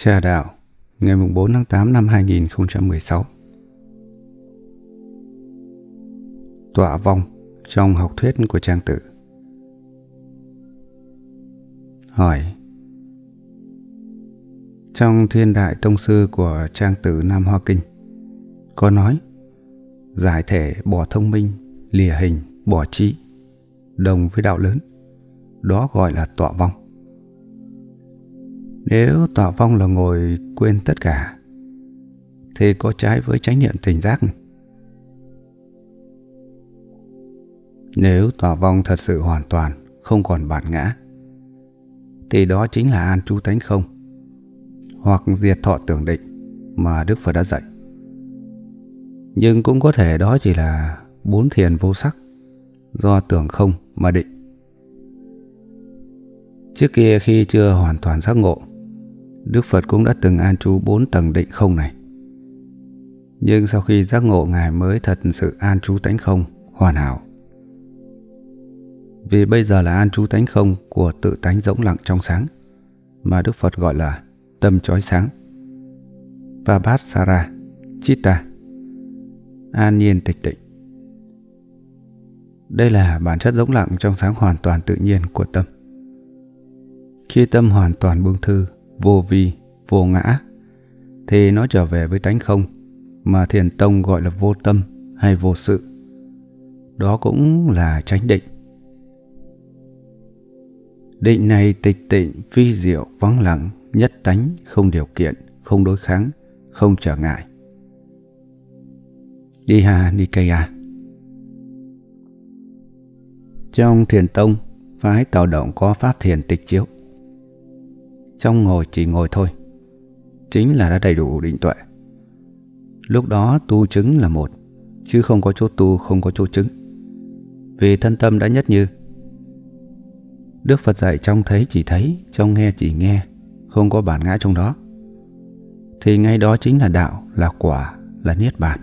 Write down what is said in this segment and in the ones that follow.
Trà đạo, ngày 4 tháng 8 năm 2016. Tọa vong trong học thuyết của Trang Tử. Hỏi: trong Thiên Đại Tông Sư của Trang Tử Nam Hoa Kinh có nói giải thể bỏ thông minh, lìa hình bỏ trí, đồng với đạo lớn, đó gọi là tọa vong. Nếu tọa vong là ngồi quên tất cả thì có trái với chánh niệm tỉnh giác. Nếu tọa vong thật sự hoàn toàn không còn bản ngã thì đó chính là an trú tánh không hoặc diệt thọ tưởng định mà Đức Phật đã dạy. Nhưng cũng có thể đó chỉ là bốn thiền vô sắc do tưởng không mà định. Trước kia khi chưa hoàn toàn giác ngộ, Đức Phật cũng đã từng an trú 4 tầng định không này. Nhưng sau khi giác ngộ, Ngài mới thật sự an trú tánh không hoàn hảo. Vì bây giờ là an trú tánh không của tự tánh rỗng lặng trong sáng, mà Đức Phật gọi là tâm chói sáng, Vabhasara Chitta, an nhiên tịch tịnh. Đây là bản chất rỗng lặng trong sáng hoàn toàn tự nhiên của tâm. Khi tâm hoàn toàn buông thư, vô vi, vô ngã thì nó trở về với tánh không mà Thiền Tông gọi là vô tâm hay vô sự. Đó cũng là chánh định. Định này tịch tịnh, vi diệu, vắng lặng, nhất tánh, không điều kiện, không đối kháng, không trở ngại. Diha Nikaya. Trong Thiền Tông, phái Tào Động có pháp thiền tịch chiếu. Trong ngồi chỉ ngồi thôi, chính là đã đầy đủ định tuệ. Lúc đó tu chứng là một, chứ không có chỗ tu, không có chỗ chứng. Vì thân tâm đã nhất như. Đức Phật dạy trong thấy chỉ thấy, trong nghe chỉ nghe, không có bản ngã trong đó. Thì ngay đó chính là đạo, là quả, là niết bàn.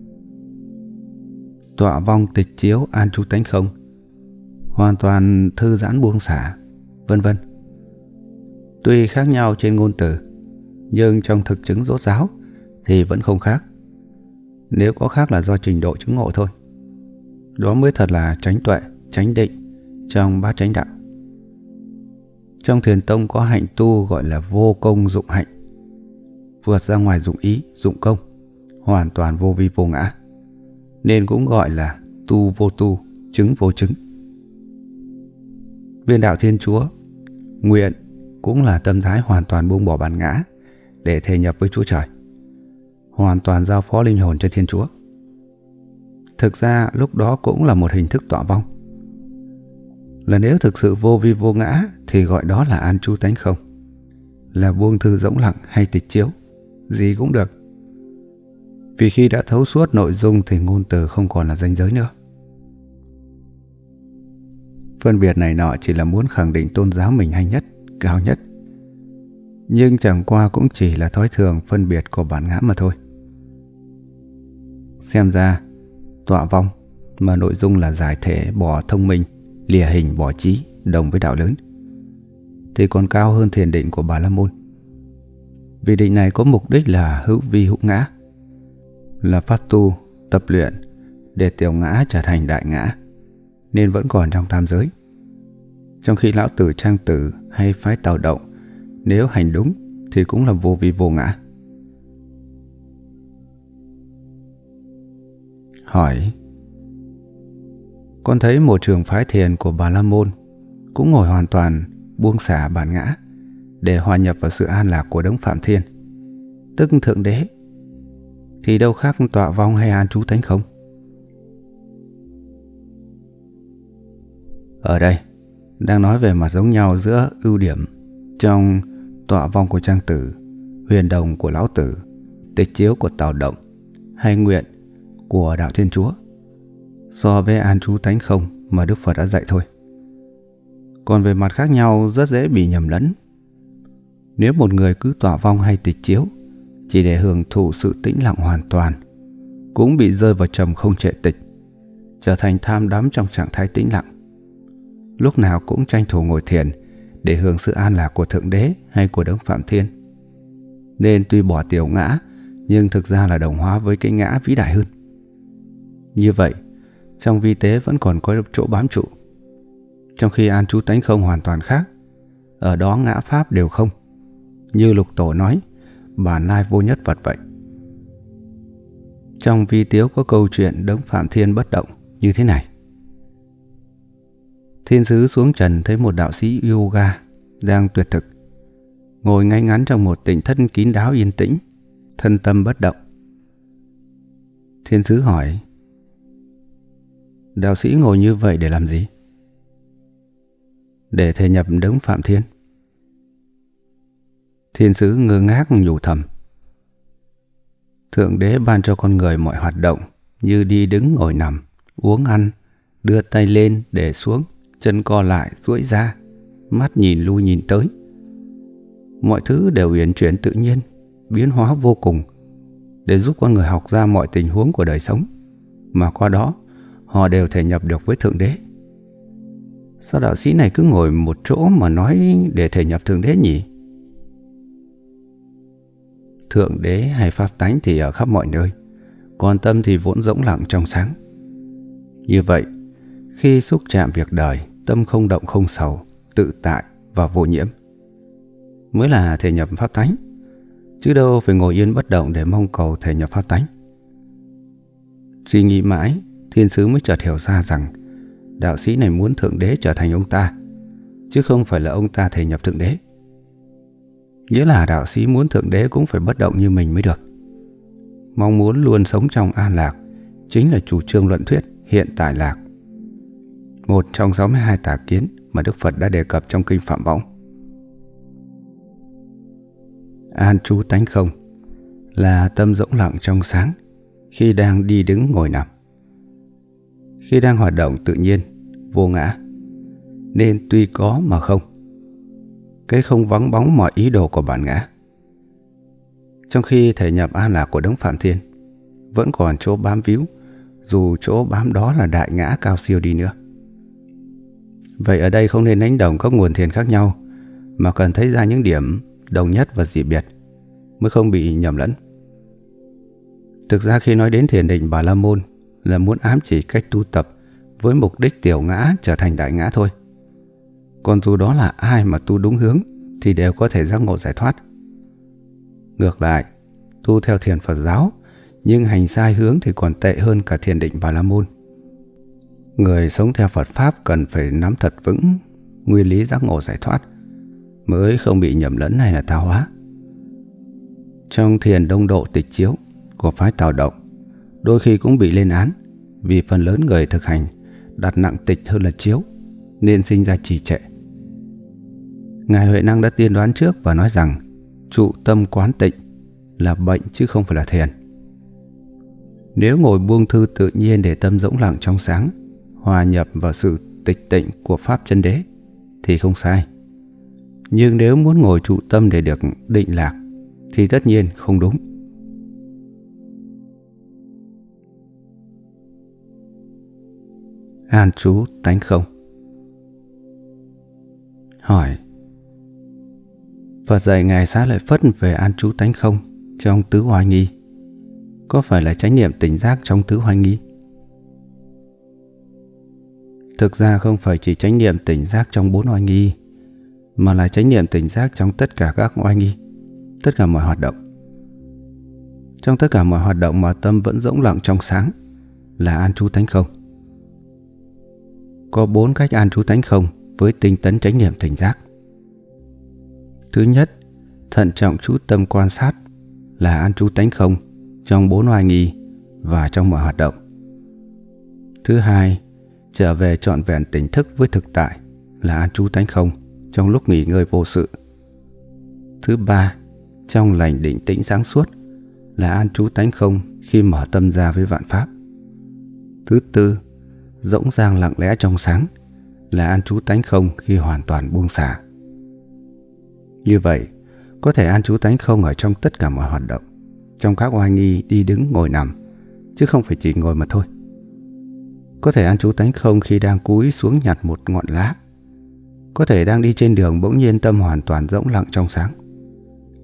Tọa vong tịch chiếu, an trú tánh không, hoàn toàn thư giãn buông xả, vân vân. Tuy khác nhau trên ngôn từ, nhưng trong thực chứng rốt ráo thì vẫn không khác. Nếu có khác là do trình độ chứng ngộ thôi. Đó mới thật là chánh tuệ, chánh định trong bát chánh đạo. Trong Thiền Tông có hạnh tu gọi là vô công dụng hạnh, vượt ra ngoài dụng ý, dụng công, hoàn toàn vô vi vô ngã, nên cũng gọi là tu vô tu, chứng vô chứng. Viên đạo Thiên Chúa, nguyện cũng là tâm thái hoàn toàn buông bỏ bản ngã để thể nhập với Chúa Trời, hoàn toàn giao phó linh hồn cho Thiên Chúa. Thực ra lúc đó cũng là một hình thức tọa vong. Là nếu thực sự vô vi vô ngã thì gọi đó là an trú tánh không, là buông thư rỗng lặng hay tịch chiếu, gì cũng được. Vì khi đã thấu suốt nội dung thì ngôn từ không còn là ranh giới nữa. Phân biệt này nọ chỉ là muốn khẳng định tôn giáo mình hay nhất, cao nhất, nhưng chẳng qua cũng chỉ là thói thường phân biệt của bản ngã mà thôi. Xem ra tọa vong mà nội dung là giải thể bỏ thông minh, lìa hình bỏ trí, đồng với đạo lớn, thì còn cao hơn thiền định của Bà La Môn. Vì định này có mục đích là hữu vi hữu ngã, là pháp tu, tập luyện để tiểu ngã trở thành đại ngã, nên vẫn còn trong tam giới. Trong khi lão tử Trang Tử hay phái Tào Động nếu hành đúng thì cũng là vô vi vô ngã. Hỏi: con thấy một trường phái thiền của Bà La Môn cũng ngồi hoàn toàn buông xả bản ngã để hòa nhập vào sự an lạc của đấng Phạm Thiên, tức Thượng Đế, thì đâu khác tọa vong hay an trú tánh không? Ở đây đang nói về mặt giống nhau giữa ưu điểm trong tọa vong của Trang Tử, huyền đồng của Lão Tử, tịch chiếu của Tào Động hay nguyện của đạo Thiên Chúa so với an trú tánh không mà Đức Phật đã dạy thôi. Còn về mặt khác nhau rất dễ bị nhầm lẫn. Nếu một người cứ tọa vong hay tịch chiếu chỉ để hưởng thụ sự tĩnh lặng hoàn toàn, cũng bị rơi vào trầm không trệ tịch, trở thành tham đắm trong trạng thái tĩnh lặng, lúc nào cũng tranh thủ ngồi thiền để hưởng sự an lạc của Thượng Đế hay của đấng Phạm Thiên, nên tuy bỏ tiểu ngã nhưng thực ra là đồng hóa với cái ngã vĩ đại hơn. Như vậy, trong vi tế vẫn còn có chỗ bám trụ, trong khi an trú tánh không hoàn toàn khác. Ở đó ngã pháp đều không. Như Lục Tổ nói, bản lai vô nhất vật vậy. Trong vi tiếu có câu chuyện Đấng Phạm Thiên bất động như thế này. Thiên sứ xuống trần thấy một đạo sĩ yoga đang tuyệt thực, ngồi ngay ngắn trong một tỉnh thất kín đáo yên tĩnh, thân tâm bất động. Thiên sứ hỏi: đạo sĩ ngồi như vậy để làm gì? Để thể nhập Đấng Phạm Thiên. Thiên sứ ngơ ngác nhủ thầm: Thượng Đế ban cho con người mọi hoạt động như đi đứng ngồi nằm, uống ăn, đưa tay lên để xuống, chân co lại duỗi ra, mắt nhìn lui nhìn tới. Mọi thứ đều uyển chuyển tự nhiên, biến hóa vô cùng, để giúp con người học ra mọi tình huống của đời sống, mà qua đó họ đều thể nhập được với Thượng Đế. Sao đạo sĩ này cứ ngồi một chỗ mà nói để thể nhập Thượng Đế nhỉ? Thượng Đế hay Pháp tánh thì ở khắp mọi nơi, còn tâm thì vốn rỗng lặng trong sáng. Như vậy, khi xúc chạm việc đời, tâm không động không sầu, tự tại và vô nhiễm, mới là thể nhập Pháp tánh, chứ đâu phải ngồi yên bất động để mong cầu thể nhập Pháp tánh. Suy nghĩ mãi, thiên sứ mới chợt hiểu ra rằng đạo sĩ này muốn Thượng Đế trở thành ông ta, chứ không phải là ông ta thể nhập Thượng Đế. Nghĩa là đạo sĩ muốn Thượng Đế cũng phải bất động như mình mới được. Mong muốn luôn sống trong an lạc chính là chủ trương luận thuyết hiện tại lạc, một trong 62 tà kiến mà Đức Phật đã đề cập trong Kinh Phạm Võng. An trú tánh không là tâm rỗng lặng trong sáng khi đang đi đứng ngồi nằm, khi đang hoạt động tự nhiên, vô ngã, nên tuy có mà không. Cái không vắng bóng mọi ý đồ của bản ngã. Trong khi thể nhập an lạc của Đấng Phạm Thiên, vẫn còn chỗ bám víu, dù chỗ bám đó là đại ngã cao siêu đi nữa. Vậy ở đây không nên đánh đồng các nguồn thiền khác nhau, mà cần thấy ra những điểm đồng nhất và dị biệt, mới không bị nhầm lẫn. Thực ra khi nói đến thiền định Bà La Môn là muốn ám chỉ cách tu tập với mục đích tiểu ngã trở thành đại ngã thôi. Còn dù đó là ai mà tu đúng hướng thì đều có thể giác ngộ giải thoát. Ngược lại, tu theo thiền Phật giáo nhưng hành sai hướng thì còn tệ hơn cả thiền định Bà La Môn. Người sống theo Phật Pháp cần phải nắm thật vững nguyên lý giác ngộ giải thoát, mới không bị nhầm lẫn hay là tà hóa. Trong thiền Đông Độ Tịch Chiếu của phái Tào Động, đôi khi cũng bị lên án vì phần lớn người thực hành đặt nặng tịch hơn là chiếu, nên sinh ra trì trệ. Ngài Huệ Năng đã tiên đoán trước và nói rằng trụ tâm quán tịnh là bệnh chứ không phải là thiền. Nếu ngồi buông thư tự nhiên để tâm rỗng lặng trong sáng, hòa nhập vào sự tịch tịnh của Pháp chân đế thì không sai. Nhưng nếu muốn ngồi trụ tâm để được định lạc thì tất nhiên không đúng. An trú tánh không. Hỏi: Phật dạy Ngài Xá Lợi Phất về an trú tánh không trong tứ hoài nghi, có phải là chánh niệm tỉnh giác trong tứ hoài nghi? Thực ra không phải chỉ chánh niệm tỉnh giác trong 4 oai nghi, mà là chánh niệm tỉnh giác trong tất cả các oai nghi, tất cả mọi hoạt động. Trong tất cả mọi hoạt động mà tâm vẫn rỗng lặng trong sáng là an trú tánh không. Có 4 cách an trú tánh không với tinh tấn chánh niệm tỉnh giác. Thứ nhất, thận trọng chú tâm quan sát là an trú tánh không trong 4 oai nghi và trong mọi hoạt động. Thứ hai, trở về trọn vẹn tỉnh thức với thực tại là an trú tánh không trong lúc nghỉ ngơi vô sự. Thứ ba, trong lành định tĩnh sáng suốt là an trú tánh không khi mở tâm ra với vạn pháp. Thứ tư, rỗng rang lặng lẽ trong sáng là an trú tánh không khi hoàn toàn buông xả. Như vậy, có thể an trú tánh không ở trong tất cả mọi hoạt động, trong các oai nghi đi đứng ngồi nằm, chứ không phải chỉ ngồi mà thôi. Có thể an trú tánh không khi đang cúi xuống nhặt một ngọn lá. Có thể đang đi trên đường bỗng nhiên tâm hoàn toàn rỗng lặng trong sáng.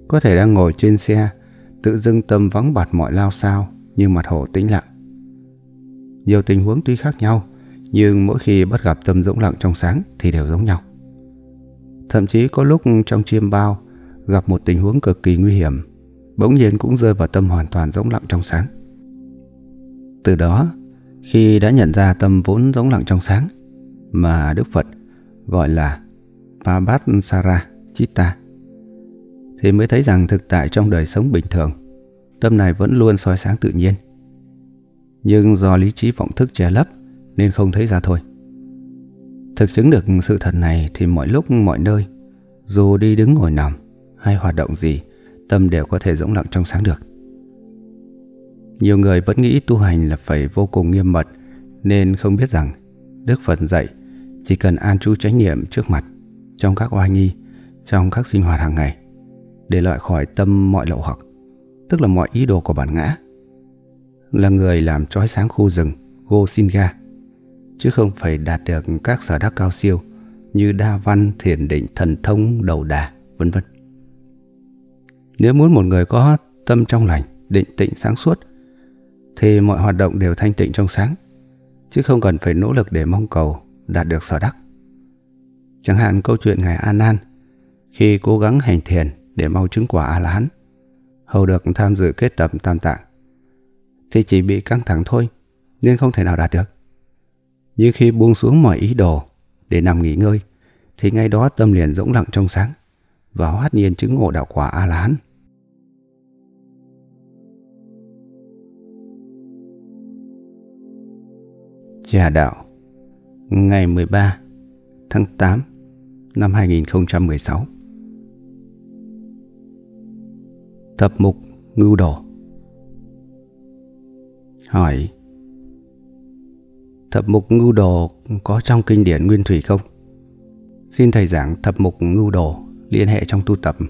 có thể đang ngồi trên xe, tự dưng tâm vắng bặt mọi lao xao như mặt hồ tĩnh lặng. Nhiều tình huống tuy khác nhau, nhưng mỗi khi bắt gặp tâm rỗng lặng trong sáng thì đều giống nhau. Thậm chí có lúc trong chiêm bao gặp một tình huống cực kỳ nguy hiểm, bỗng nhiên cũng rơi vào tâm hoàn toàn rỗng lặng trong sáng. Từ đó, khi đã nhận ra tâm vốn rỗng lặng trong sáng mà Đức Phật gọi là Pabhassara Chitta, thì mới thấy rằng thực tại trong đời sống bình thường, tâm này vẫn luôn soi sáng tự nhiên. Nhưng do lý trí vọng thức che lấp nên không thấy ra thôi. Thực chứng được sự thật này thì mọi lúc mọi nơi, dù đi đứng ngồi nằm hay hoạt động gì, tâm đều có thể rỗng lặng trong sáng được. Nhiều người vẫn nghĩ tu hành là phải vô cùng nghiêm mật, nên không biết rằng Đức Phật dạy chỉ cần an trú chánh niệm trước mặt, trong các oai nghi, trong các sinh hoạt hàng ngày, để loại khỏi tâm mọi lậu hoặc, tức là mọi ý đồ của bản ngã, là người làm chói sáng khu rừng Gosinga, chứ không phải đạt được các sở đắc cao siêu như đa văn, thiền định, thần thông, đầu đà, vân vân. Nếu muốn một người có tâm trong lành, định tĩnh sáng suốt, thì mọi hoạt động đều thanh tịnh trong sáng, chứ không cần phải nỗ lực để mong cầu đạt được sở đắc. Chẳng hạn câu chuyện Ngài A Nan khi cố gắng hành thiền để mau chứng quả A-la-hán, hầu được tham dự kết tập Tam Tạng, thì chỉ bị căng thẳng thôi, nên không thể nào đạt được. Như khi buông xuống mọi ý đồ để nằm nghỉ ngơi, thì ngay đó tâm liền rỗng lặng trong sáng và hoát nhiên chứng ngộ đạo quả A-la-hán. Trà đạo, ngày 13 tháng 8 năm 2016. Thập mục ngưu đồ. Hỏi: thập mục ngưu đồ có trong kinh điển Nguyên Thủy không? Xin thầy giảng thập mục ngưu đồ liên hệ trong tu tập.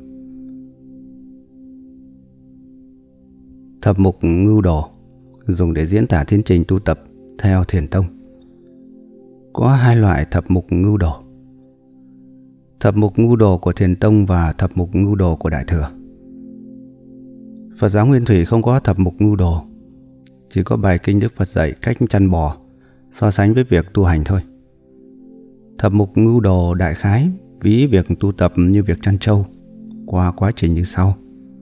Thập mục ngưu đồ dùng để diễn tả tiến trình tu tập theo Thiền tông. Có hai loại thập mục ngưu đồ: thập mục ngưu đồ của Thiền tông và thập mục ngưu đồ của Đại thừa. Phật giáo Nguyên Thủy không có thập mục ngưu đồ, chỉ có bài kinh Đức Phật dạy cách chăn bò so sánh với việc tu hành thôi. Thập mục ngưu đồ đại khái ví việc tu tập như việc chăn trâu qua quá trình như sau.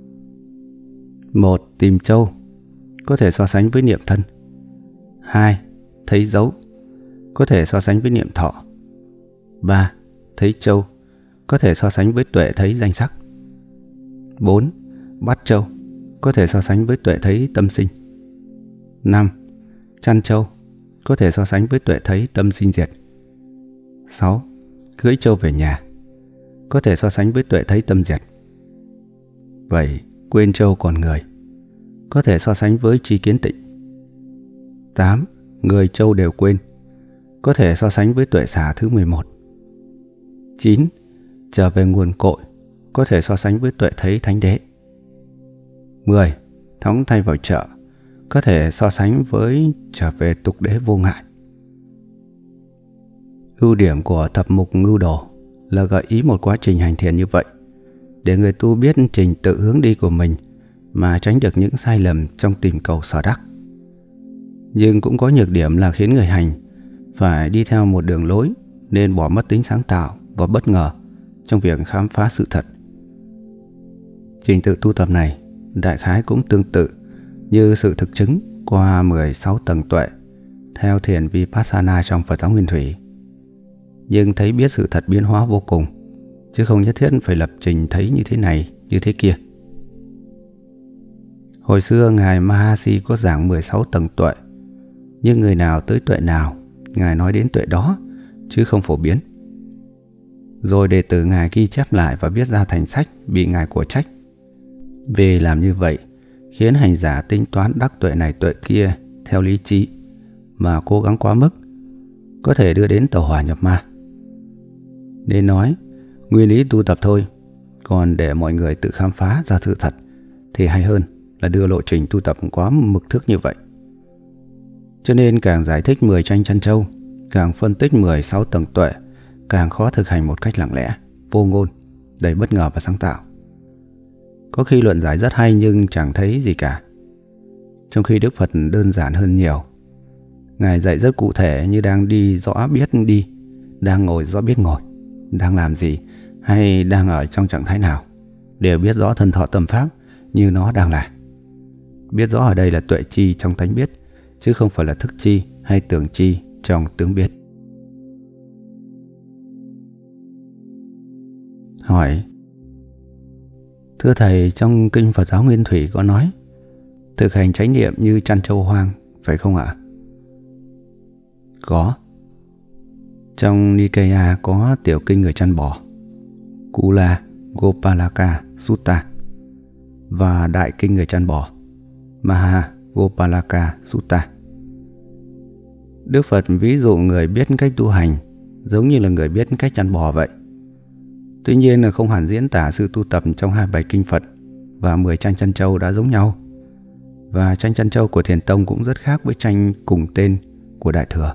1. Tìm trâu, có thể so sánh với niệm thân. 2. Thấy dấu, có thể so sánh với niệm thọ. 3. Thấy trâu, có thể so sánh với tuệ thấy danh sắc. 4. Bắt trâu, có thể so sánh với tuệ thấy tâm sinh. 5. Chăn trâu, có thể so sánh với tuệ thấy tâm sinh diệt. 6. Cưỡi trâu về nhà, có thể so sánh với tuệ thấy tâm diệt. 7. Quên trâu còn người, có thể so sánh với tri kiến tịnh. 8. Người trâu đều quên, có thể so sánh với tuệ xả thứ 11. 9. Trở về nguồn cội, có thể so sánh với tuệ thấy thánh đế. 10. Thóng thay vào chợ, có thể so sánh với trở về tục đế vô ngại. Ưu điểm của thập mục ngưu đồ là gợi ý một quá trình hành thiền như vậy, để người tu biết trình tự hướng đi của mình mà tránh được những sai lầm trong tìm cầu sở đắc. Nhưng cũng có nhược điểm là khiến người hành phải đi theo một đường lối nên bỏ mất tính sáng tạo và bất ngờ trong việc khám phá sự thật. Trình tự tu tập này đại khái cũng tương tự như sự thực chứng qua 16 tầng tuệ theo thiền Vipassana trong Phật giáo Nguyên Thủy, nhưng thấy biết sự thật biến hóa vô cùng, chứ không nhất thiết phải lập trình thấy như thế này, như thế kia. Hồi xưa Ngài Mahasi có giảng 16 tầng tuệ, nhưng người nào tới tuệ nào, Ngài nói đến tuệ đó, chứ không phổ biến. Rồi đệ tử Ngài ghi chép lại và viết ra thành sách, bị Ngài của trách. Vì làm như vậy khiến hành giả tính toán đắc tuệ này tuệ kia theo lý trí mà cố gắng quá mức, có thể đưa đến tẩu hỏa nhập ma. Nên nói nguyên lý tu tập thôi, còn để mọi người tự khám phá ra sự thật thì hay hơn là đưa lộ trình tu tập quá mực thức như vậy. Cho nên càng giải thích 10 tranh chăn trâu, càng phân tích 16 tầng tuệ, càng khó thực hành một cách lặng lẽ, vô ngôn, đầy bất ngờ và sáng tạo. Có khi luận giải rất hay nhưng chẳng thấy gì cả. Trong khi Đức Phật đơn giản hơn nhiều. Ngài dạy rất cụ thể, như đang đi rõ biết đi, đang ngồi rõ biết ngồi, đang làm gì hay đang ở trong trạng thái nào, đều biết rõ thân thọ tâm pháp như nó đang là. Biết rõ ở đây là tuệ chi trong tánh biết, chứ không phải là thức chi hay tưởng chi trong tướng biết. Hỏi: thưa Thầy, trong kinh Phật giáo Nguyên Thủy có nói thực hành chánh niệm như chăn trâu hoang, phải không ạ? Có. Trong Nikaya có tiểu kinh người chăn bò Kula Gopalaka Sutta và đại kinh người chăn bò Maha Gopalaka Sutta. Đức Phật ví dụ người biết cách tu hành giống như là người biết cách chăn bò vậy. Tuy nhiên là không hẳn diễn tả sự tu tập trong 27 kinh Phật và 10 tranh chăn trâu đã giống nhau. Và tranh chăn trâu của Thiền Tông cũng rất khác với tranh cùng tên của Đại Thừa.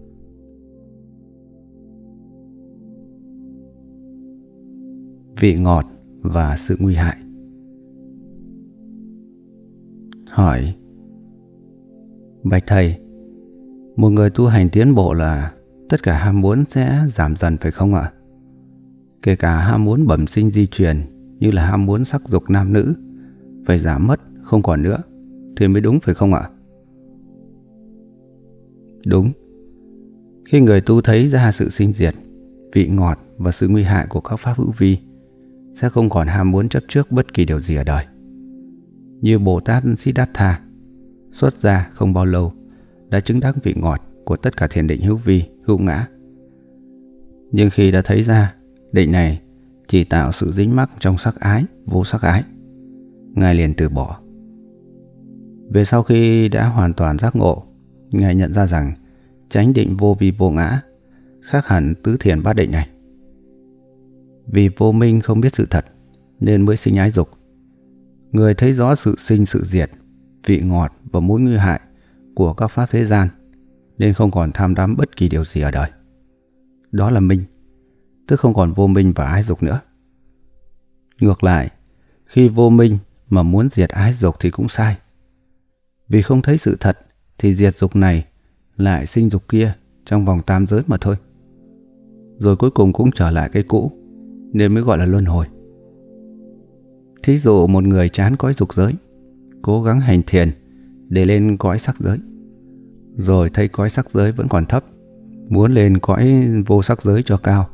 Vị ngọt và sự nguy hại. Hỏi: bạch Thầy, một người tu hành tiến bộ là tất cả ham muốn sẽ giảm dần phải không ạ? Kể cả ham muốn bẩm sinh di truyền như là ham muốn sắc dục nam nữ phải giảm mất, không còn nữa thì mới đúng phải không ạ? Đúng. Khi người tu thấy ra sự sinh diệt, vị ngọt và sự nguy hại của các pháp hữu vi, sẽ không còn ham muốn chấp trước bất kỳ điều gì ở đời. Như Bồ Tát Siddhartha xuất gia không bao lâu đã chứng đắc vị ngọt của tất cả thiền định hữu vi, hữu ngã. Nhưng khi đã thấy ra định này chỉ tạo sự dính mắc trong sắc ái, vô sắc ái, Ngài liền từ bỏ. Về sau khi đã hoàn toàn giác ngộ, Ngài nhận ra rằng chánh định vô vi vô ngã khác hẳn tứ thiền bát định này. Vì vô minh không biết sự thật nên mới sinh ái dục. Người thấy rõ sự sinh sự diệt, vị ngọt và mối nguy hại của các pháp thế gian nên không còn tham đắm bất kỳ điều gì ở đời. Đó là minh, tức không còn vô minh và ái dục nữa. Ngược lại, khi vô minh mà muốn diệt ái dục thì cũng sai. Vì không thấy sự thật thì diệt dục này lại sinh dục kia trong vòng tam giới mà thôi. Rồi cuối cùng cũng trở lại cái cũ, nên mới gọi là luân hồi. Thí dụ một người chán cõi dục giới, cố gắng hành thiền để lên cõi sắc giới, rồi thấy cõi sắc giới vẫn còn thấp, muốn lên cõi vô sắc giới cho cao.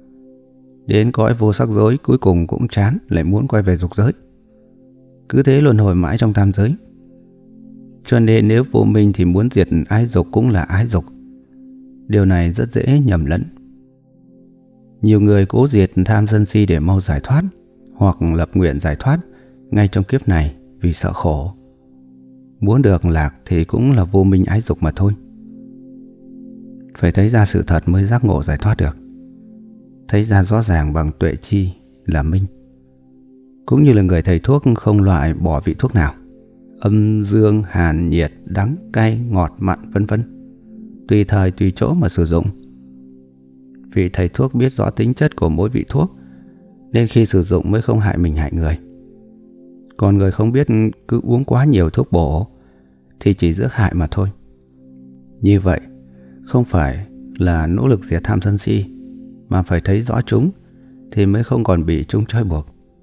Đến cõi vô sắc giới cuối cùng cũng chán, lại muốn quay về dục giới. Cứ thế luân hồi mãi trong tam giới. Cho nên nếu vô minh thì muốn diệt ái dục cũng là ái dục. Điều này rất dễ nhầm lẫn. Nhiều người cố diệt tham sân si để mau giải thoát, hoặc lập nguyện giải thoát ngay trong kiếp này vì sợ khổ. Muốn được lạc thì cũng là vô minh ái dục mà thôi. Phải thấy ra sự thật mới giác ngộ giải thoát được. Thấy ra rõ ràng bằng tuệ chi là minh. Cũng như là người thầy thuốc không loại bỏ vị thuốc nào, âm dương, hàn, nhiệt, đắng, cay, ngọt, mặn vân vân, tùy thời tùy chỗ mà sử dụng. Vị thầy thuốc biết rõ tính chất của mỗi vị thuốc nên khi sử dụng mới không hại mình hại người. Còn người không biết cứ uống quá nhiều thuốc bổ thì chỉ rước hại mà thôi. Như vậy không phải là nỗ lực diệt tham sân si, mà phải thấy rõ chúng thì mới không còn bị chúng trói buộc.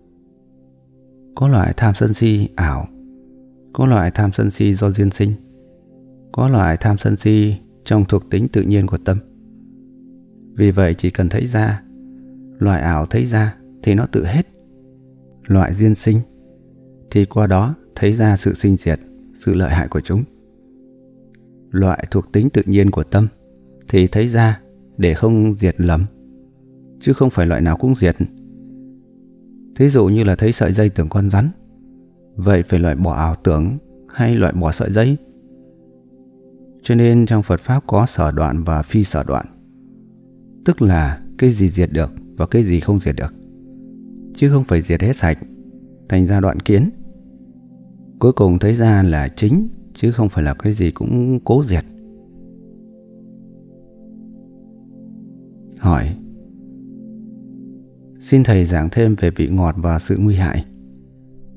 Có loại tham sân si ảo, có loại tham sân si do duyên sinh, có loại tham sân si trong thuộc tính tự nhiên của tâm. Vì vậy chỉ cần thấy ra, loại ảo thấy ra thì nó tự hết. Loại duyên sinh thì qua đó thấy ra sự sinh diệt, sự lợi hại của chúng. Loại thuộc tính tự nhiên của tâm thì thấy ra để không diệt lầm, chứ không phải loại nào cũng diệt. Thí dụ như là thấy sợi dây tưởng con rắn, vậy phải loại bỏ ảo tưởng hay loại bỏ sợi dây? Cho nên trong Phật Pháp có sở đoạn và phi sở đoạn, tức là cái gì diệt được và cái gì không diệt được, chứ không phải diệt hết sạch thành ra đoạn kiến. Cuối cùng thấy ra là chính, chứ không phải là cái gì cũng cố diệt. Hỏi: xin Thầy giảng thêm về vị ngọt và sự nguy hại.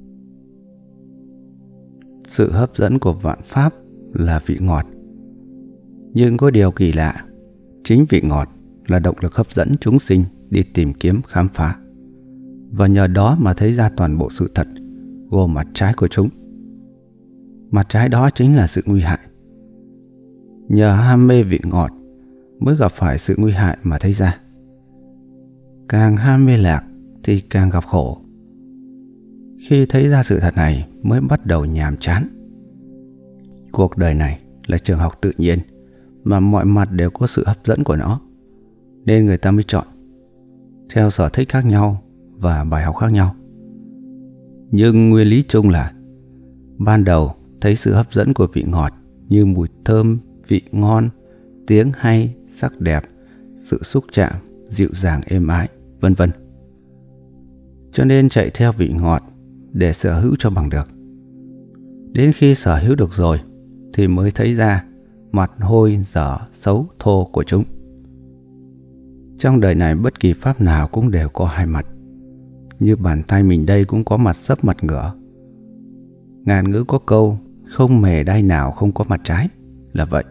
Sự hấp dẫn của vạn pháp là vị ngọt. Nhưng có điều kỳ lạ, chính vị ngọt là động lực hấp dẫn chúng sinh đi tìm kiếm khám phá, và nhờ đó mà thấy ra toàn bộ sự thật gồm mặt trái của chúng. Mặt trái đó chính là sự nguy hại. Nhờ ham mê vị ngọt mới gặp phải sự nguy hại mà thấy ra. Càng ham mê lạc thì càng gặp khổ. Khi thấy ra sự thật này mới bắt đầu nhàm chán. Cuộc đời này là trường học tự nhiên mà mọi mặt đều có sự hấp dẫn của nó, nên người ta mới chọn theo sở thích khác nhau và bài học khác nhau. Nhưng nguyên lý chung là ban đầu thấy sự hấp dẫn của vị ngọt như mùi thơm, vị ngon, tiếng hay, sắc đẹp, sự xúc chạm, dịu dàng êm ái, vân vân. Cho nên chạy theo vị ngọt để sở hữu cho bằng được. Đến khi sở hữu được rồi thì mới thấy ra mặt hôi, dở, xấu, thô của chúng. Trong đời này bất kỳ pháp nào cũng đều có hai mặt. Như bàn tay mình đây cũng có mặt sấp mặt ngửa. Ngạn ngữ có câu không mề đai nào không có mặt trái là vậy.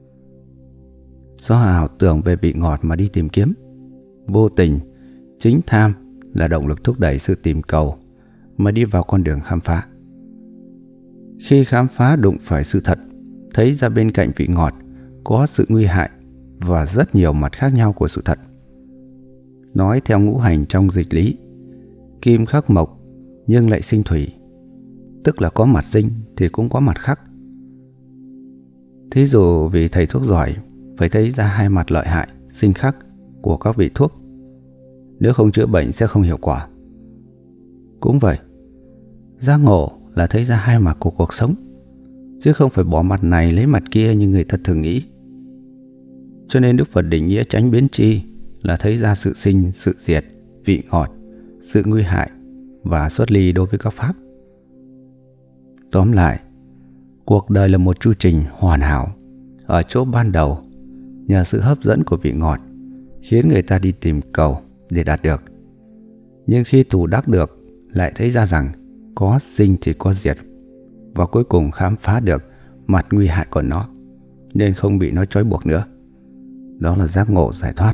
Do ảo tưởng về vị ngọt mà đi tìm kiếm, vô tình chính tham là động lực thúc đẩy sự tìm cầu mà đi vào con đường khám phá. Khi khám phá đụng phải sự thật, thấy ra bên cạnh vị ngọt có sự nguy hại và rất nhiều mặt khác nhau của sự thật. Nói theo ngũ hành trong dịch lý, kim khắc mộc nhưng lại sinh thủy, tức là có mặt sinh thì cũng có mặt khắc. Thí dụ vì thầy thuốc giỏi phải thấy ra hai mặt lợi hại, sinh khắc của các vị thuốc, nếu không chữa bệnh sẽ không hiệu quả. Cũng vậy, giác ngộ là thấy ra hai mặt của cuộc sống, chứ không phải bỏ mặt này lấy mặt kia như người ta thường nghĩ. Cho nên Đức Phật định nghĩa chánh biến tri là thấy ra sự sinh, sự diệt, vị ngọt, sự nguy hại và xuất ly đối với các pháp. Tóm lại, cuộc đời là một chu trình hoàn hảo. Ở chỗ ban đầu, nhờ sự hấp dẫn của vị ngọt khiến người ta đi tìm cầu để đạt được. Nhưng khi tù đắc được, lại thấy ra rằng có sinh thì có diệt, và cuối cùng khám phá được mặt nguy hại của nó, nên không bị nó trói buộc nữa. Đó là giác ngộ giải thoát.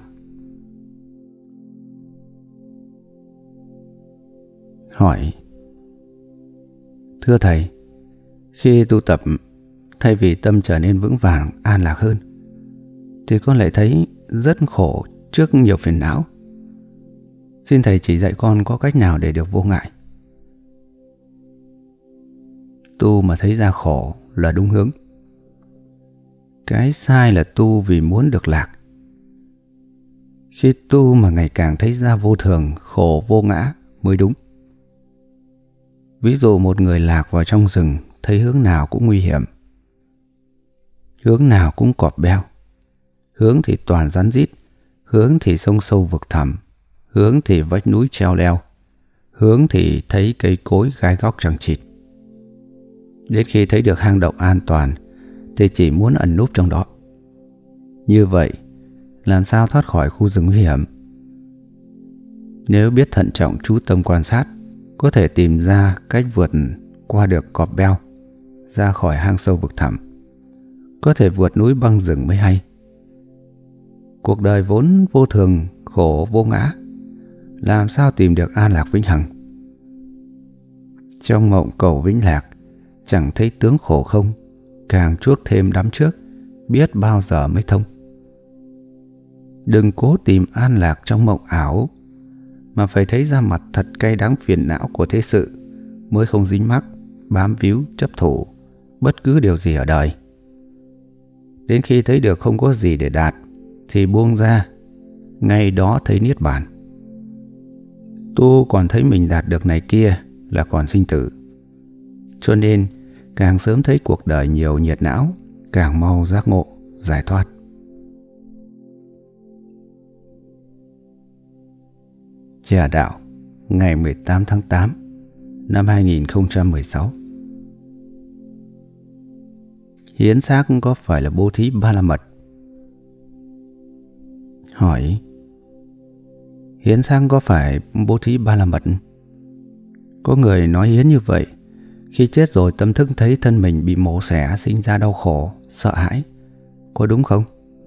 Hỏi: thưa Thầy, khi tu tập, thay vì tâm trở nên vững vàng, an lạc hơn, thì con lại thấy rất khổ trước nhiều phiền não. Xin Thầy chỉ dạy con có cách nào để được vô ngại. Tu mà thấy ra khổ là đúng hướng. Cái sai là tu vì muốn được lạc. Khi tu mà ngày càng thấy ra vô thường, khổ vô ngã mới đúng. Ví dụ một người lạc vào trong rừng, thấy hướng nào cũng nguy hiểm, hướng nào cũng cọp beo, hướng thì toàn rắn rít, hướng thì sông sâu vực thẳm, hướng thì vách núi treo leo, hướng thì thấy cây cối gai góc chằng chịt. Đến khi thấy được hang động an toàn thì chỉ muốn ẩn núp trong đó. Như vậy làm sao thoát khỏi khu rừng nguy hiểm? Nếu biết thận trọng chú tâm quan sát, có thể tìm ra cách vượt qua được cọp beo, ra khỏi hang sâu vực thẳm, có thể vượt núi băng rừng mới hay. Cuộc đời vốn vô thường, khổ vô ngã, làm sao tìm được an lạc vĩnh hằng? Trong mộng cầu vĩnh lạc, chẳng thấy tướng khổ không, càng chuốc thêm đắm trước, biết bao giờ mới thông. Đừng cố tìm an lạc trong mộng ảo, mà phải thấy ra mặt thật cay đắng phiền não của thế sự, mới không dính mắc, bám víu, chấp thủ bất cứ điều gì ở đời. Đến khi thấy được không có gì để đạt thì buông ra, ngay đó thấy niết bàn. Tu còn thấy mình đạt được này kia là còn sinh tử. Cho nên càng sớm thấy cuộc đời nhiều nhiệt não, càng mau giác ngộ, giải thoát. Trà Đạo, ngày 18 tháng 8 năm 2016. Hiến xác có phải là bố thí ba la mật? Hỏi: hiến xác có phải bố thí ba la mật? Có người nói hiến như vậy Khi chết rồi tâm thức thấy thân mình bị mổ xẻ, sinh ra đau khổ, sợ hãi. Có đúng không?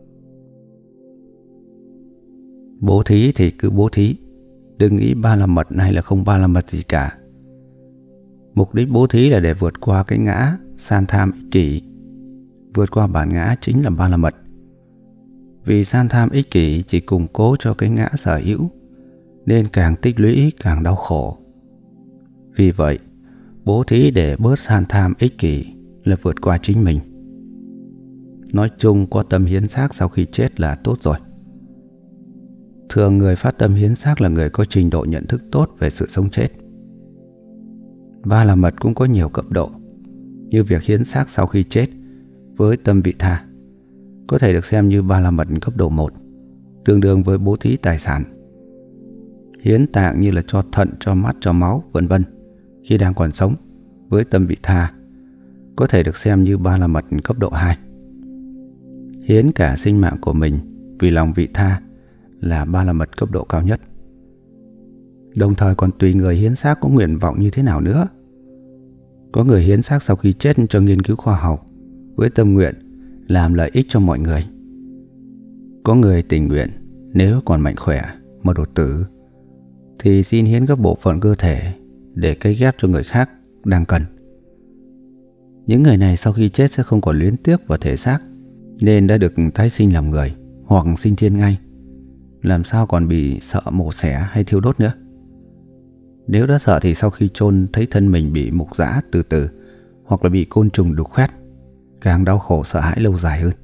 Bố thí thì cứ bố thí, đừng nghĩ ba la mật hay là không ba la mật gì cả. Mục đích bố thí là để vượt qua cái ngã san tham ích kỷ. Vượt qua bản ngã chính là ba la mật. Vì san tham ích kỷ chỉ củng cố cho cái ngã sở hữu, nên càng tích lũy càng đau khổ. Vì vậy, bố thí để bớt san tham ích kỷ là vượt qua chính mình. Nói chung có tâm hiến xác sau khi chết là tốt rồi. Thường người phát tâm hiến xác là người có trình độ nhận thức tốt về sự sống chết. Ba la mật cũng có nhiều cấp độ, như việc hiến xác sau khi chết với tâm vị tha có thể được xem như ba la mật cấp độ 1, tương đương với bố thí tài sản. Hiến tạng như là cho thận, cho mắt, cho máu, vân vân khi đang còn sống với tâm vị tha có thể được xem như ba la mật cấp độ 2. Hiến cả sinh mạng của mình vì lòng vị tha là ba la mật cấp độ cao nhất. Đồng thời còn tùy người hiến xác có nguyện vọng như thế nào nữa. Có người hiến xác sau khi chết cho nghiên cứu khoa học với tâm nguyện làm lợi ích cho mọi người. Có người tình nguyện nếu còn mạnh khỏe mà đột tử thì xin hiến các bộ phận cơ thể để cấy ghép cho người khác đang cần. Những người này sau khi chết sẽ không còn luyến tiếc vào thể xác, nên đã được tái sinh làm người hoặc sinh thiên ngay. Làm sao còn bị sợ mổ xẻ hay thiêu đốt nữa. Nếu đã sợ thì sau khi chôn thấy thân mình bị mục rã từ từ, hoặc là bị côn trùng đục khoét, càng đau khổ sợ hãi lâu dài hơn.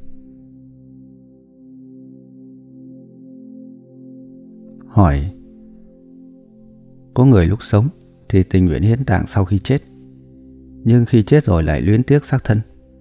Hỏi: có người lúc sống thì tình nguyện hiến tạng sau khi chết, nhưng khi chết rồi lại luyến tiếc xác thân.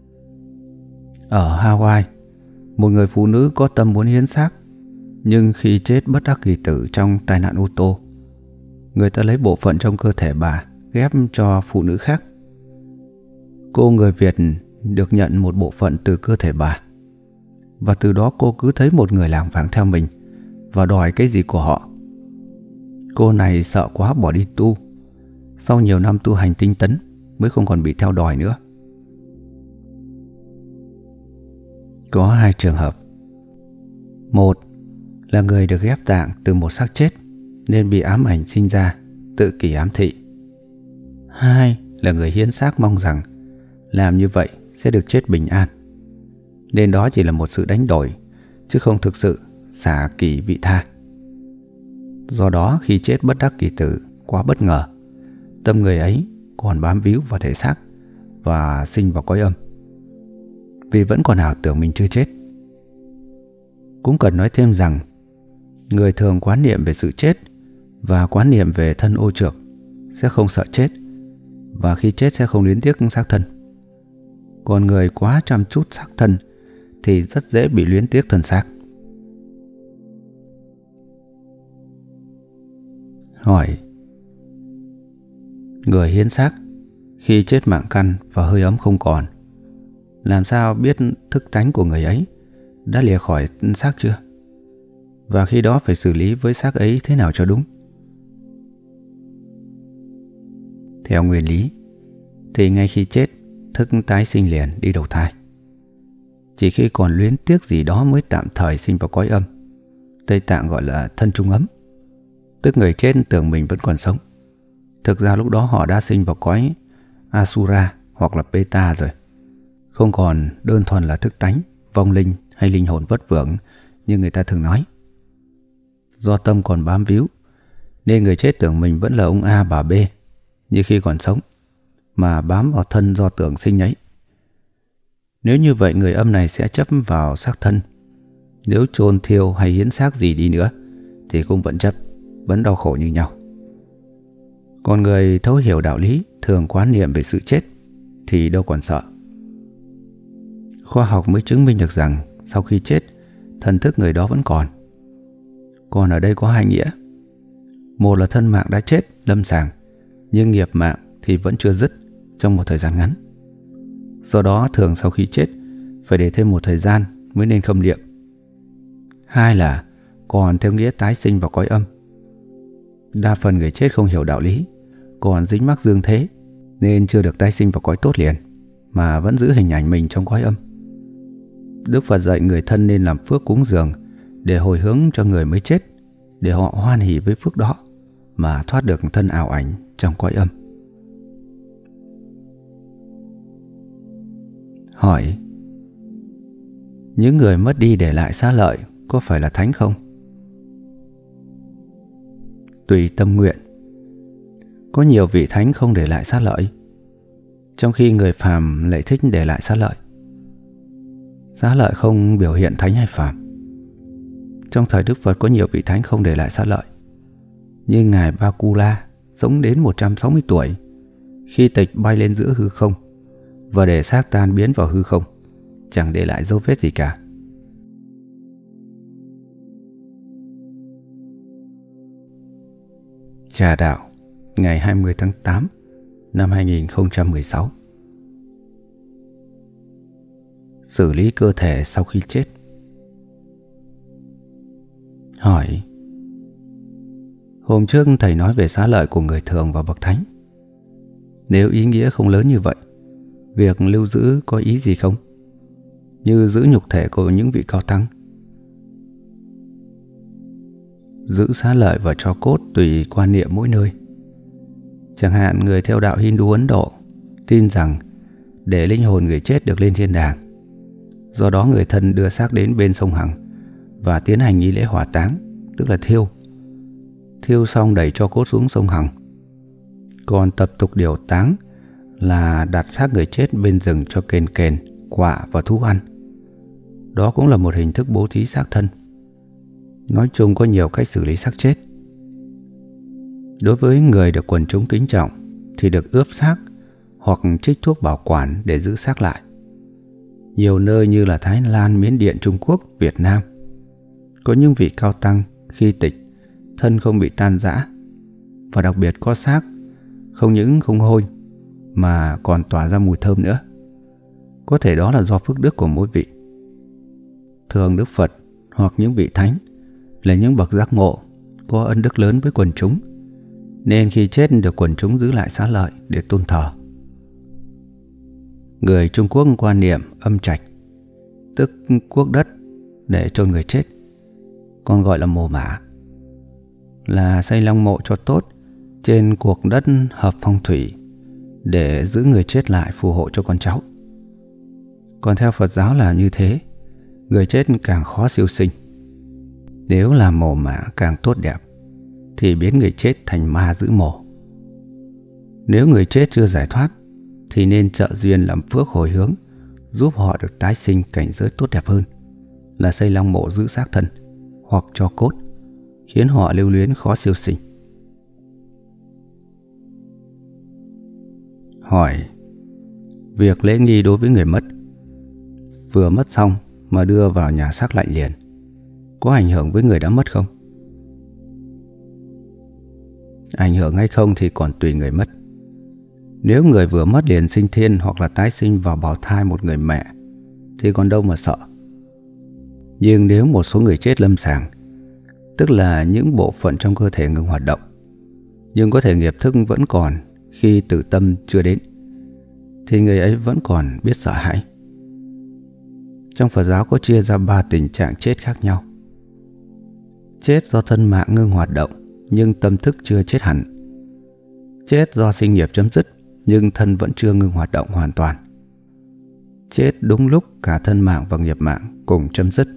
Ở Hawaii, một người phụ nữ có tâm muốn hiến xác, nhưng khi chết bất đắc kỳ tử trong tai nạn ô tô. Người ta lấy bộ phận trong cơ thể bà ghép cho phụ nữ khác. Cô người Việt được nhận một bộ phận từ cơ thể bà, và từ đó cô cứ thấy một người lảng vảng theo mình và đòi cái gì của họ. Cô này sợ quá bỏ đi tu. Sau nhiều năm tu hành tinh tấn mới không còn bị theo đòi nữa. Có hai trường hợp. Một là người được ghép tạng từ một xác chết nên bị ám ảnh sinh ra, tự kỷ ám thị. Hai là người hiến xác mong rằng làm như vậy sẽ được chết bình an, nên đó chỉ là một sự đánh đổi, chứ không thực sự xả kỷ vị tha. Do đó khi chết bất đắc kỳ tử quá bất ngờ, tâm người ấy còn bám víu vào thể xác và sinh vào cõi âm, vì vẫn còn ảo tưởng mình chưa chết. Cũng cần nói thêm rằng người thường quán niệm về sự chết và quán niệm về thân ô trược sẽ không sợ chết, và khi chết sẽ không luyến tiếc xác thân. Còn người quá chăm chút xác thân thì rất dễ bị luyến tiếc thân xác. Hỏi: người hiến xác khi chết mạng căn và hơi ấm không còn, làm sao biết thức tánh của người ấy đã lìa khỏi xác chưa? Và khi đó phải xử lý với xác ấy thế nào cho đúng? Theo nguyên lý thì ngay khi chết, thức tái sinh liền đi đầu thai. Chỉ khi còn luyến tiếc gì đó mới tạm thời sinh vào cõi âm. Tây Tạng gọi là thân trung ấm, tức người chết tưởng mình vẫn còn sống. Thực ra lúc đó họ đã sinh vào cõi Asura hoặc là Peta rồi, không còn đơn thuần là thức tánh, vong linh hay linh hồn vất vưởng như người ta thường nói. Do tâm còn bám víu nên người chết tưởng mình vẫn là ông A bà B như khi còn sống, mà bám vào thân do tưởng sinh ấy. Nếu như vậy, người âm này sẽ chấp vào xác thân. Nếu chôn thiêu hay hiến xác gì đi nữa thì cũng vẫn chấp, vẫn đau khổ như nhau. Còn người thấu hiểu đạo lý, thường quán niệm về sự chết thì đâu còn sợ. Khoa học mới chứng minh được rằng sau khi chết, thần thức người đó vẫn còn. Còn ở đây có hai nghĩa. Một là thân mạng đã chết lâm sàng, nhưng nghiệp mạng thì vẫn chưa dứt trong một thời gian ngắn. Do đó thường sau khi chết phải để thêm một thời gian mới nên khâm liệm. Hai là còn theo nghĩa tái sinh vào cõi âm. Đa phần người chết không hiểu đạo lý, còn dính mắc dương thế, nên chưa được tái sinh vào cõi tốt liền, mà vẫn giữ hình ảnh mình trong cõi âm. Đức Phật dạy người thân nên làm phước cúng dường để hồi hướng cho người mới chết, để họ hoan hỉ với phước đó mà thoát được thân ảo ảnh trong cõi âm. Hỏi: những người mất đi để lại xá lợi có phải là thánh không? Tùy tâm nguyện. Có nhiều vị thánh không để lại xá lợi, trong khi người phàm lại thích để lại xá lợi. Xá lợi không biểu hiện thánh hay phàm. Trong thời Đức Phật có nhiều vị thánh không để lại xá lợi, như Ngài Bakula sống đến 160 tuổi, khi tịch bay lên giữa hư không và để xác tan biến vào hư không, chẳng để lại dấu vết gì cả. Trà Đạo, ngày 20 tháng 8 năm 2016. Xử lý cơ thể sau khi chết. Hỏi: hôm trước thầy nói về xá lợi của người thường và bậc thánh. Nếu ý nghĩa không lớn như vậy, việc lưu giữ có ý gì không? Như giữ nhục thể của những vị cao tăng. Giữ xá lợi và tro cốt tùy quan niệm mỗi nơi. Chẳng hạn người theo đạo Hindu Ấn Độ tin rằng để linh hồn người chết được lên thiên đàng, do đó người thân đưa xác đến bên sông Hằng và tiến hành nghi lễ hỏa táng, tức là thiêu. Thiêu xong đẩy tro cốt xuống sông Hằng. Còn tập tục điều táng là đặt xác người chết bên rừng cho kền kền, quạ và thú ăn. Đó cũng là một hình thức bố thí xác thân. Nói chung có nhiều cách xử lý xác chết. Đối với người được quần chúng kính trọng thì được ướp xác hoặc trích thuốc bảo quản để giữ xác lại. Nhiều nơi như là Thái Lan, Miến Điện, Trung Quốc, Việt Nam, có những vị cao tăng khi tịch thân không bị tan rã, và đặc biệt có xác không những không hôi mà còn tỏa ra mùi thơm nữa. Có thể đó là do phước đức của mỗi vị. Thường Đức Phật hoặc những vị thánh là những bậc giác ngộ, có ân đức lớn với quần chúng, nên khi chết được quần chúng giữ lại xá lợi để tôn thờ. Người Trung Quốc quan niệm âm trạch, tức cuốc đất để chôn người chết, còn gọi là mồ mả, là xây lăng mộ cho tốt trên cuộc đất hợp phong thủy để giữ người chết lại phù hộ cho con cháu. Còn theo Phật giáo là như thế, người chết càng khó siêu sinh. Nếu làm mồ mả càng tốt đẹp thì biến người chết thành ma giữ mồ. Nếu người chết chưa giải thoát thì nên trợ duyên làm phước hồi hướng, giúp họ được tái sinh cảnh giới tốt đẹp hơn, là xây lăng mộ giữ xác thân hoặc cho cốt, khiến họ lưu luyến khó siêu sinh. Hỏi: việc lễ nghi đối với người mất, vừa mất xong mà đưa vào nhà xác lạnh liền, có ảnh hưởng với người đã mất không? Ảnh hưởng hay không thì còn tùy người mất. Nếu người vừa mất liền sinh thiên hoặc là tái sinh vào bào thai một người mẹ thì còn đâu mà sợ. Nhưng nếu một số người chết lâm sàng, tức là những bộ phận trong cơ thể ngừng hoạt động, nhưng có thể nghiệp thức vẫn còn khi tử tâm chưa đến, thì người ấy vẫn còn biết sợ hãi. Trong Phật giáo có chia ra 3 tình trạng chết khác nhau. Chết do thân mạng ngưng hoạt động nhưng tâm thức chưa chết hẳn. Chết do sinh nghiệp chấm dứt nhưng thân vẫn chưa ngưng hoạt động hoàn toàn. Chết đúng lúc cả thân mạng và nghiệp mạng cùng chấm dứt.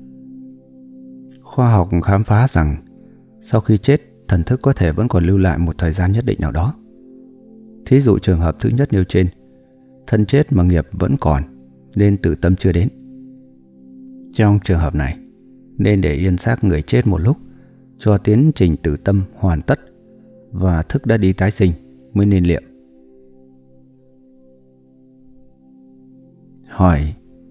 Khoa học khám phá rằng sau khi chết, thần thức có thể vẫn còn lưu lại một thời gian nhất định nào đó. Thí dụ trường hợp thứ nhất nêu trên, thân chết mà nghiệp vẫn còn nên tử tâm chưa đến. Trong trường hợp này, nên để yên xác người chết một lúc cho tiến trình tử tâm hoàn tất và thức đã đi tái sinh mới nên liệm. Hỏi: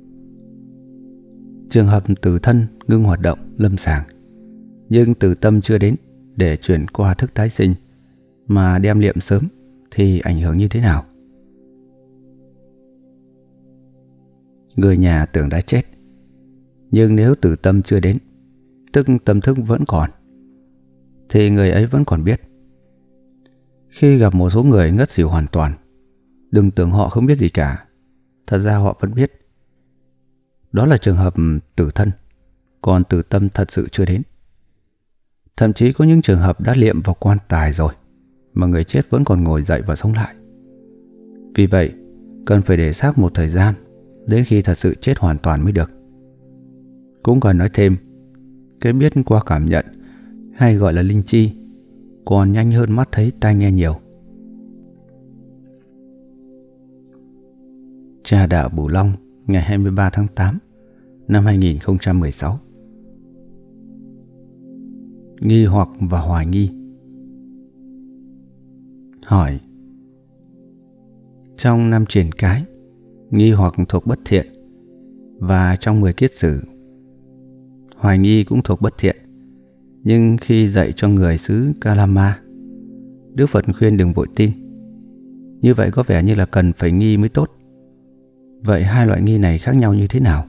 trường hợp tử thân ngưng hoạt động lâm sàng nhưng tử tâm chưa đến để chuyển qua thức tái sinh mà đem liệm sớm thì ảnh hưởng như thế nào? Người nhà tưởng đã chết, nhưng nếu tử tâm chưa đến, tức tâm thức vẫn còn, thì người ấy vẫn còn biết. Khi gặp một số người ngất xỉu hoàn toàn Đừng tưởng họ không biết gì cả. Thật ra họ vẫn biết. Đó là trường hợp tử thân, còn tử tâm thật sự chưa đến. Thậm chí có những trường hợp đã liệm vào quan tài rồi mà người chết vẫn còn ngồi dậy và sống lại. Vì vậy, cần phải để xác một thời gian đến khi thật sự chết hoàn toàn mới được. Cũng cần nói thêm, cái biết qua cảm nhận hay gọi là linh chi còn nhanh hơn mắt thấy tai nghe nhiều. Trà đạo Bửu Long, ngày 23 tháng 8 năm 2016. Nghi hoặc và hoài nghi. Hỏi: trong năm truyền cái, nghi hoặc thuộc bất thiện, và trong 10 kiết sử, hoài nghi cũng thuộc bất thiện. Nhưng khi dạy cho người xứ Kalama, Đức Phật khuyên đừng vội tin. Như vậy có vẻ như là cần phải nghi mới tốt. Vậy hai loại nghi này khác nhau như thế nào?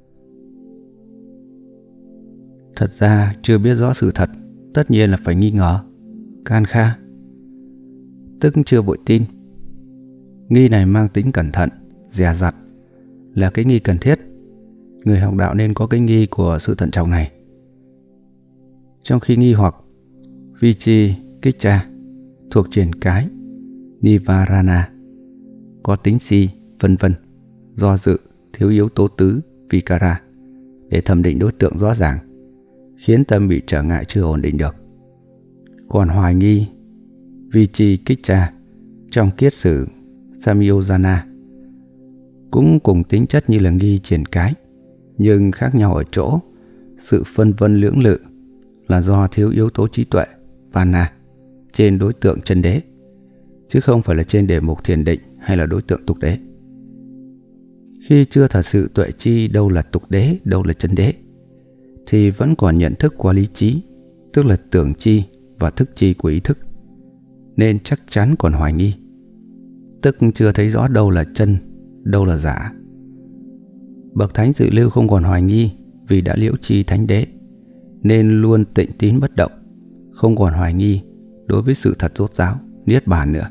Thật ra chưa biết rõ sự thật, tất nhiên là phải nghi ngờ, can kha, tức chưa vội tin. Nghi này mang tính cẩn thận, dè dặt, là cái nghi cần thiết. Người học đạo nên có cái nghi của sự thận trọng này. Trong khi nghi hoặc Vichikicha thuộc truyền cái Nivarana, có tính si, vân vân, do dự, thiếu yếu tố tứ Vikara để thẩm định đối tượng rõ ràng, khiến tâm bị trở ngại chưa ổn định được. Còn hoài nghi Vichikicha trong kiết sử Samyojana cũng cùng tính chất như là nghi truyền cái, nhưng khác nhau ở chỗ sự phân vân lưỡng lự là do thiếu yếu tố trí tuệ Vana trên đối tượng chân đế, chứ không phải là trên đề mục thiền định hay là đối tượng tục đế. Khi chưa thật sự tuệ chi đâu là tục đế, đâu là chân đế, thì vẫn còn nhận thức qua lý trí, tức là tưởng chi và thức chi của ý thức, nên chắc chắn còn hoài nghi, tức chưa thấy rõ đâu là chân, đâu là giả. Bậc thánh dự lưu không còn hoài nghi vì đã liễu chi thánh đế, nên luôn tịnh tín bất động, không còn hoài nghi đối với sự thật rốt ráo, niết bàn nữa.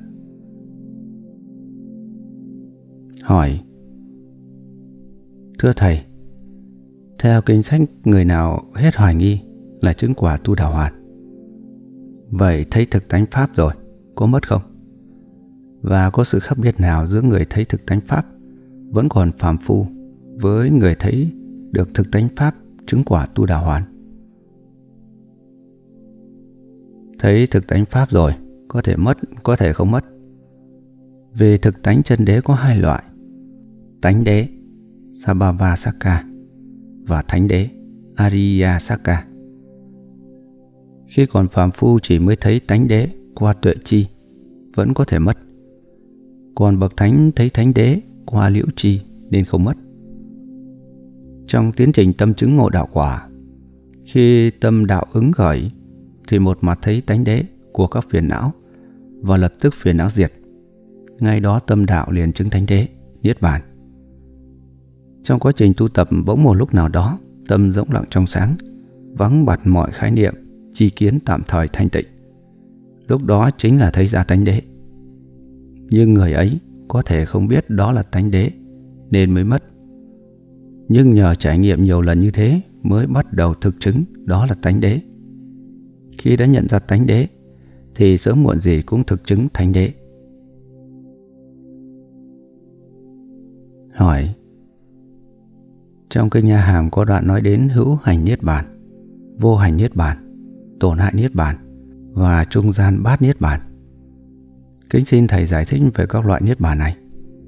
Hỏi: thưa Thầy, theo kinh sách, người nào hết hoài nghi là chứng quả tu đà hoàn. Vậy thấy thực tánh Pháp rồi, có mất không? Và có sự khác biệt nào giữa người thấy thực tánh Pháp vẫn còn phàm phu với người thấy được thực tánh Pháp chứng quả tu đà hoàn? Thấy thực tánh Pháp rồi, có thể mất, có thể không mất. Vì thực tánh chân đế có hai loại: tánh đế Sabhavasaka và thánh đế Ariyasaka. Khi còn phàm phu chỉ mới thấy tánh đế qua tuệ chi, vẫn có thể mất. Còn bậc thánh thấy thánh đế qua liễu chi nên không mất. Trong tiến trình tâm chứng ngộ đạo quả, khi tâm đạo ứng khởi thì một mặt thấy tánh đế của các phiền não và lập tức phiền não diệt. Ngay đó tâm đạo liền chứng thánh đế, niết bàn. Trong quá trình tu tập, bỗng một lúc nào đó tâm rỗng lặng trong sáng, vắng bặt mọi khái niệm, chi kiến tạm thời thanh tịnh. Lúc đó chính là thấy ra tánh đế. Nhưng người ấy có thể không biết đó là tánh đế nên mới mất. Nhưng nhờ trải nghiệm nhiều lần như thế mới bắt đầu thực chứng đó là tánh đế. Khi đã nhận ra tánh đế thì sớm muộn gì cũng thực chứng thánh đế. Hỏi: trong kinh A Hàm có đoạn nói đến hữu hành niết bàn, vô hành niết bàn, tổn hại niết bàn và trung gian bát niết bàn. Kính xin Thầy giải thích về các loại niết bàn này.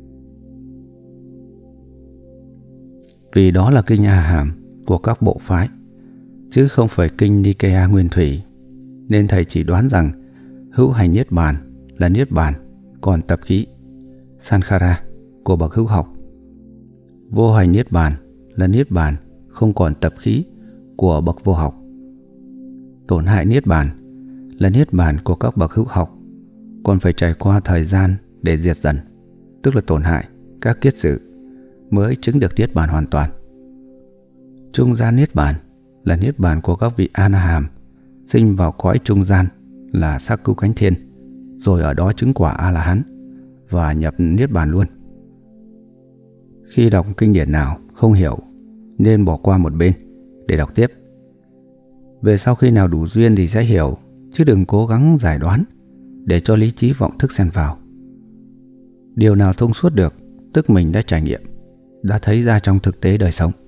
Vì đó là kinh A Hàm của các bộ phái, chứ không phải kinh Nikaya Nguyên Thủy, nên Thầy chỉ đoán rằng hữu hành niết bàn là niết bàn còn tập khí Sankhara của bậc hữu học, vô hành niết bàn là niết bàn không còn tập khí của bậc vô học, tổn hại niết bàn là niết bàn của các bậc hữu học, còn phải trải qua thời gian để diệt dần, tức là tổn hại các kiết sử mới chứng được niết bàn hoàn toàn. Trung gian niết bàn là niết bàn của các vị A-na-hàm sinh vào cõi trung gian là Sắc Cứu Cánh Thiên, rồi ở đó chứng quả A-la-hán, và nhập niết bàn luôn. Khi đọc kinh điển nào không hiểu nên bỏ qua một bên để đọc tiếp. Về sau khi nào đủ duyên thì sẽ hiểu, chứ đừng cố gắng giải đoán để cho lý trí vọng thức xen vào. Điều nào thông suốt được tức mình đã trải nghiệm, đã thấy ra trong thực tế đời sống.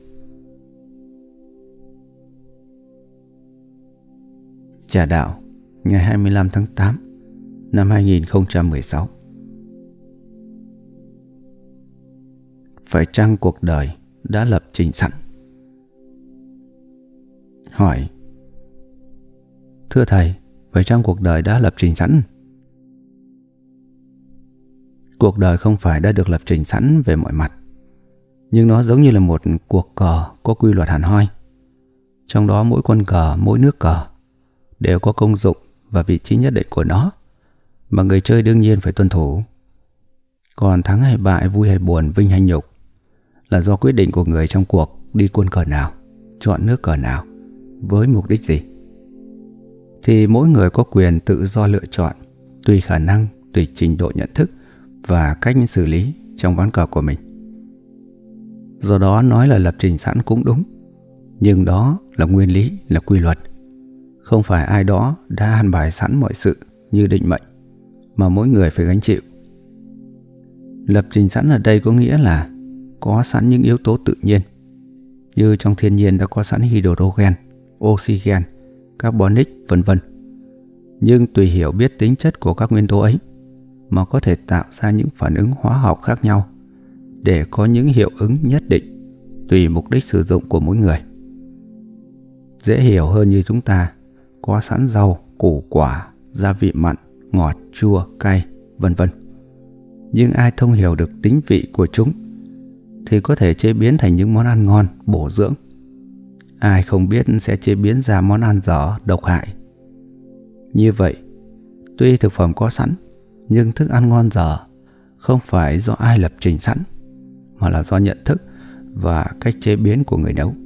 Trà Đạo, ngày 25 tháng 8 năm 2016. Phải chăng cuộc đời đã lập trình sẵn? Hỏi: thưa thầy, phải chăng cuộc đời đã lập trình sẵn? Cuộc đời không phải đã được lập trình sẵn về mọi mặt, nhưng nó giống như là một cuộc cờ có quy luật hẳn hoi. Trong đó mỗi con cờ, mỗi nước cờ đều có công dụng và vị trí nhất định của nó, mà người chơi đương nhiên phải tuân thủ. Còn thắng hay bại, vui hay buồn, vinh hay nhục là do quyết định của người trong cuộc đi quân cờ nào, chọn nước cờ nào, với mục đích gì. Thì mỗi người có quyền tự do lựa chọn, tùy khả năng, tùy trình độ nhận thức và cách xử lý trong ván cờ của mình. Do đó nói là lập trình sẵn cũng đúng, nhưng đó là nguyên lý, là quy luật. Không phải ai đó đã an bài sẵn mọi sự như định mệnh mà mỗi người phải gánh chịu. Lập trình sẵn ở đây có nghĩa là có sẵn những yếu tố tự nhiên, như trong thiên nhiên đã có sẵn hydrogen, oxygen, carbonic, vân vân. Nhưng tùy hiểu biết tính chất của các nguyên tố ấy mà có thể tạo ra những phản ứng hóa học khác nhau để có những hiệu ứng nhất định tùy mục đích sử dụng của mỗi người. Dễ hiểu hơn như chúng ta có sẵn rau, củ quả, gia vị mặn, ngọt, chua, cay, vân vân. Nhưng ai thông hiểu được tính vị của chúng thì có thể chế biến thành những món ăn ngon, bổ dưỡng. Ai không biết sẽ chế biến ra món ăn dở, độc hại. Như vậy, tuy thực phẩm có sẵn, nhưng thức ăn ngon dở không phải do ai lập trình sẵn, mà là do nhận thức và cách chế biến của người nấu.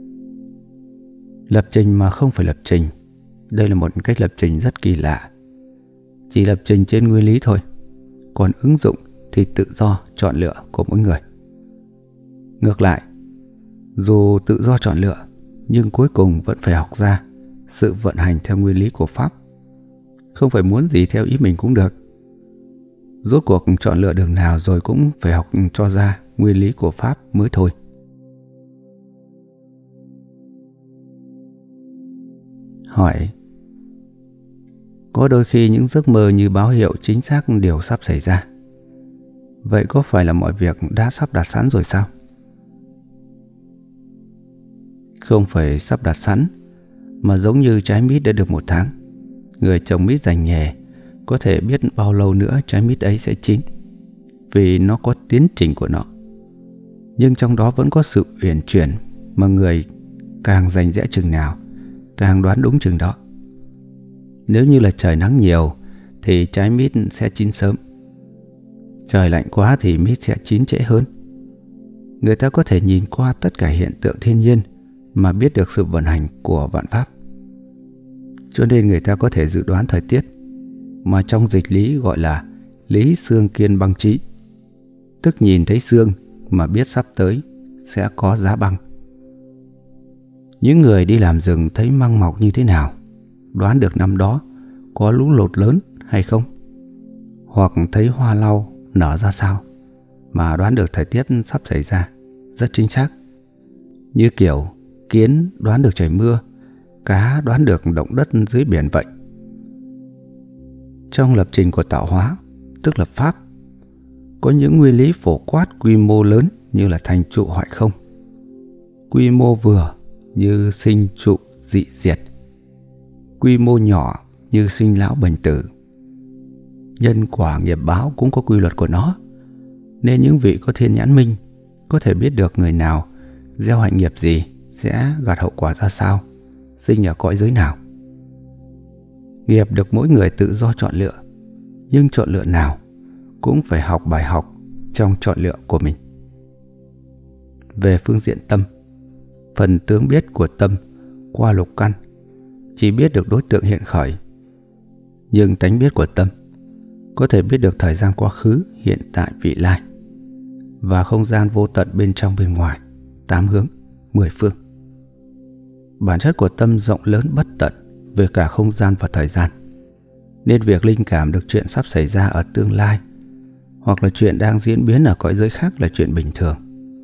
Lập trình mà không phải lập trình, đây là một cách lập trình rất kỳ lạ. Chỉ lập trình trên nguyên lý thôi, còn ứng dụng thì tự do chọn lựa của mỗi người. Ngược lại, dù tự do chọn lựa, nhưng cuối cùng vẫn phải học ra sự vận hành theo nguyên lý của Pháp. Không phải muốn gì theo ý mình cũng được. Rốt cuộc chọn lựa đường nào rồi cũng phải học cho ra nguyên lý của Pháp mới thôi. Hỏi: có đôi khi những giấc mơ như báo hiệu chính xác điều sắp xảy ra. Vậy có phải là mọi việc đã sắp đặt sẵn rồi sao? Không phải sắp đặt sẵn, mà giống như trái mít đã được 1 tháng. Người trồng mít dành nghề có thể biết bao lâu nữa trái mít ấy sẽ chín, vì nó có tiến trình của nó. Nhưng trong đó vẫn có sự uyển chuyển mà người càng rành rẽ chừng nào càng đoán đúng chừng đó. Nếu như là trời nắng nhiều thì trái mít sẽ chín sớm. Trời lạnh quá thì mít sẽ chín trễ hơn. Người ta có thể nhìn qua tất cả hiện tượng thiên nhiên mà biết được sự vận hành của vạn pháp. Cho nên người ta có thể dự đoán thời tiết, mà trong dịch lý gọi là lý xương kiên băng trí, tức nhìn thấy xương mà biết sắp tới sẽ có giá băng. Những người đi làm rừng thấy măng mọc như thế nào, đoán được năm đó có lũ lụt lớn hay không, hoặc thấy hoa lau nở ra sao mà đoán được thời tiết sắp xảy ra rất chính xác. Như kiểu kiến đoán được trời mưa, cá đoán được động đất dưới biển vậy. Trong lập trình của tạo hóa, tức lập pháp, có những nguyên lý phổ quát quy mô lớn như là thành trụ hoại không, quy mô vừa như sinh trụ dị diệt, quy mô nhỏ như sinh lão bệnh tử. Nhân quả nghiệp báo cũng có quy luật của nó, nên những vị có thiên nhãn minh có thể biết được người nào gieo hạnh nghiệp gì sẽ gặt hậu quả ra sao, sinh ở cõi giới nào. Nghiệp được mỗi người tự do chọn lựa, nhưng chọn lựa nào cũng phải học bài học trong chọn lựa của mình. Về phương diện tâm, phần tướng biết của tâm qua lục căn chỉ biết được đối tượng hiện khởi, nhưng tánh biết của tâm có thể biết được thời gian quá khứ, hiện tại, vị lai và không gian vô tận bên trong bên ngoài, 8 hướng, 10 phương. Bản chất của tâm rộng lớn bất tận về cả không gian và thời gian, nên việc linh cảm được chuyện sắp xảy ra ở tương lai hoặc là chuyện đang diễn biến ở cõi giới khác là chuyện bình thường.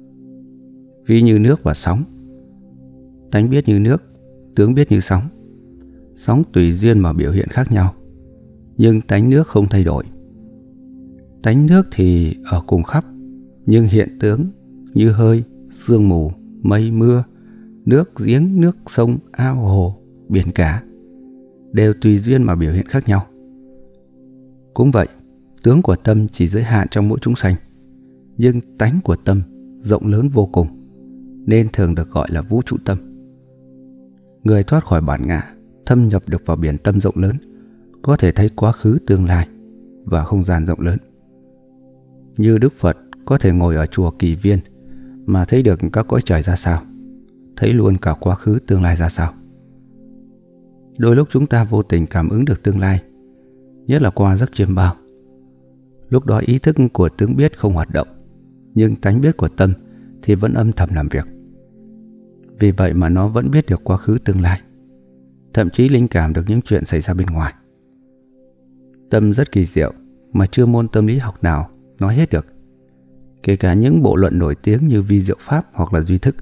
Ví như nước và sóng. Tánh biết như nước, tướng biết như sóng. Sóng tùy duyên mà biểu hiện khác nhau, nhưng tánh nước không thay đổi. Tánh nước thì ở cùng khắp, nhưng hiện tướng như hơi, sương mù, mây mưa, nước giếng, nước sông, ao hồ, biển cả đều tùy duyên mà biểu hiện khác nhau. Cũng vậy, tướng của tâm chỉ giới hạn trong mỗi chúng sanh, nhưng tánh của tâm rộng lớn vô cùng, nên thường được gọi là vũ trụ tâm. Người thoát khỏi bản ngã, thâm nhập được vào biển tâm rộng lớn, có thể thấy quá khứ tương lai và không gian rộng lớn. Như Đức Phật có thể ngồi ở chùa Kỳ Viên mà thấy được các cõi trời ra sao, thấy luôn cả quá khứ tương lai ra sao. Đôi lúc chúng ta vô tình cảm ứng được tương lai, nhất là qua giấc chiêm bao. Lúc đó ý thức của tướng biết không hoạt động, nhưng tánh biết của tâm thì vẫn âm thầm làm việc. Vì vậy mà nó vẫn biết được quá khứ tương lai, thậm chí linh cảm được những chuyện xảy ra bên ngoài. Tâm rất kỳ diệu mà chưa môn tâm lý học nào nói hết được, kể cả những bộ luận nổi tiếng như vi diệu pháp hoặc là duy thức.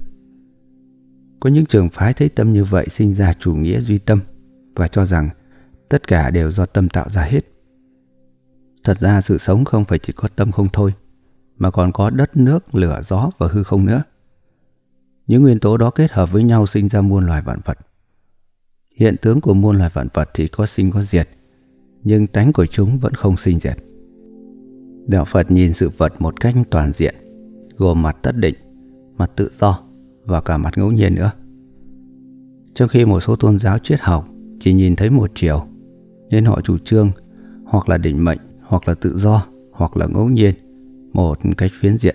Có những trường phái thấy tâm như vậy sinh ra chủ nghĩa duy tâm và cho rằng tất cả đều do tâm tạo ra hết. Thật ra sự sống không phải chỉ có tâm không thôi, mà còn có đất, nước, lửa, gió và hư không nữa. Những nguyên tố đó kết hợp với nhau sinh ra muôn loài vạn vật. Hiện tướng của muôn loài vạn vật thì có sinh có diệt, nhưng tánh của chúng vẫn không sinh diệt. Đạo Phật nhìn sự vật một cách toàn diện, gồm mặt tất định, mặt tự do và cả mặt ngẫu nhiên nữa. Trong khi một số tôn giáo triết học chỉ nhìn thấy một chiều, nên họ chủ trương hoặc là định mệnh, hoặc là tự do, hoặc là ngẫu nhiên, một cách phiến diện.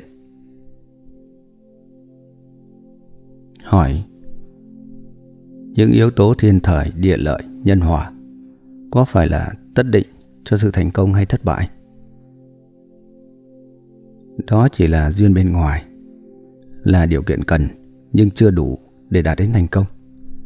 Hỏi: những yếu tố thiên thời, địa lợi, nhân hòa có phải là tất định cho sự thành công hay thất bại? Đó chỉ là duyên bên ngoài, là điều kiện cần nhưng chưa đủ để đạt đến thành công.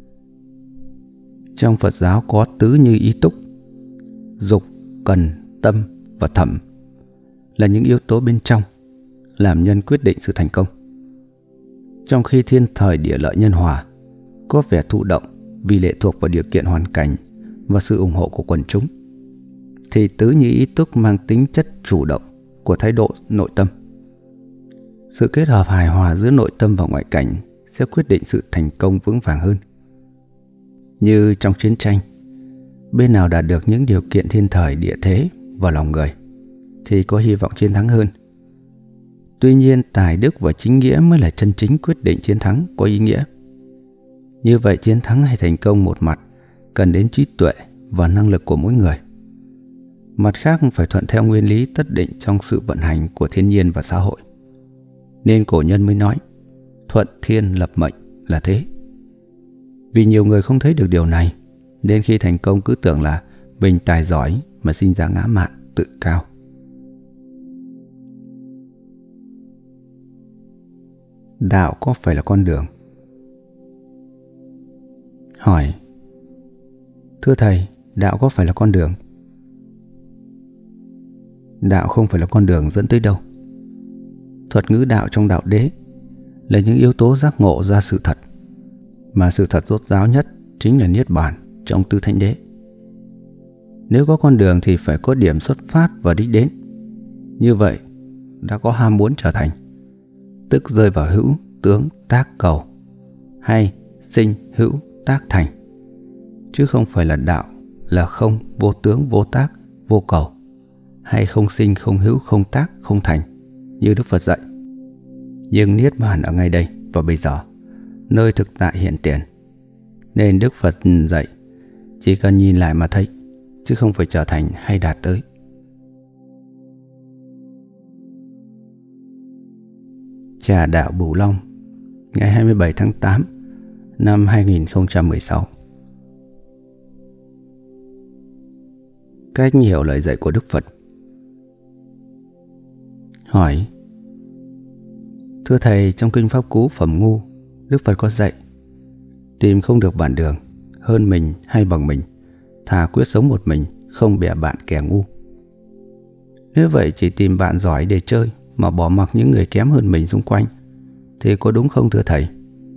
Trong Phật giáo có tứ như ý túc, dục, cần, tâm và thẩm là những yếu tố bên trong làm nhân quyết định sự thành công. Trong khi thiên thời, địa lợi, nhân hòa có vẻ thụ động vì lệ thuộc vào điều kiện hoàn cảnh và sự ủng hộ của quần chúng, thì tứ như ý túc mang tính chất chủ động của thái độ nội tâm. Sự kết hợp hài hòa giữa nội tâm và ngoại cảnh sẽ quyết định sự thành công vững vàng hơn. Như trong chiến tranh, bên nào đạt được những điều kiện thiên thời, địa thế và lòng người thì có hy vọng chiến thắng hơn. Tuy nhiên, tài đức và chính nghĩa mới là chân chính quyết định chiến thắng có ý nghĩa. Như vậy, chiến thắng hay thành công một mặt cần đến trí tuệ và năng lực của mỗi người. Mặt khác phải thuận theo nguyên lý tất định trong sự vận hành của thiên nhiên và xã hội. Nên cổ nhân mới nói thuận thiên lập mệnh là thế. Vì nhiều người không thấy được điều này, nên khi thành công cứ tưởng là mình tài giỏi mà sinh ra ngã mạn, tự cao. Đạo có phải là con đường? Hỏi: thưa Thầy, đạo có phải là con đường? Đạo không phải là con đường dẫn tới đâu. Thuật ngữ đạo trong đạo đế là những yếu tố giác ngộ ra sự thật, mà sự thật rốt ráo nhất chính là niết bàn trong tứ thánh đế. Nếu có con đường thì phải có điểm xuất phát và đích đến. Như vậy đã có ham muốn trở thành, tức rơi vào hữu, tướng, tác, cầu, hay sinh, hữu, tác, thành, chứ không phải là đạo là không, vô tướng, vô tác, vô cầu, hay không sinh, không hữu, không tác, không thành như Đức Phật dạy. Nhưng niết bàn ở ngay đây và bây giờ, nơi thực tại hiện tiền, nên Đức Phật dạy chỉ cần nhìn lại mà thấy, chứ không phải trở thành hay đạt tới. Trà đạo Bửu Long, ngày 27 tháng 8 năm 2016. Cách hiểu lời dạy của Đức Phật hỏi: Thưa thầy, trong kinh Pháp Cú phẩm Ngu, Đức Phật có dạy tìm không được bạn đường, hơn mình hay bằng mình, thà quyết sống một mình, không bè bạn kẻ ngu. Nếu vậy chỉ tìm bạn giỏi để chơi mà bỏ mặc những người kém hơn mình xung quanh thì có đúng không thưa thầy?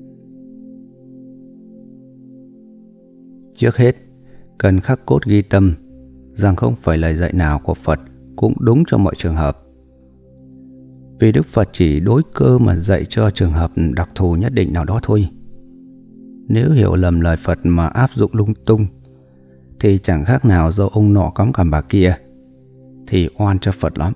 Trước hết, cần khắc cốt ghi tâm rằng không phải lời dạy nào của Phật cũng đúng cho mọi trường hợp. Vì Đức Phật chỉ đối cơ mà dạy cho trường hợp đặc thù nhất định nào đó thôi. Nếu hiểu lầm lời Phật mà áp dụng lung tung thì chẳng khác nào do ông nọ cắm cằm bà kia, thì oan cho Phật lắm.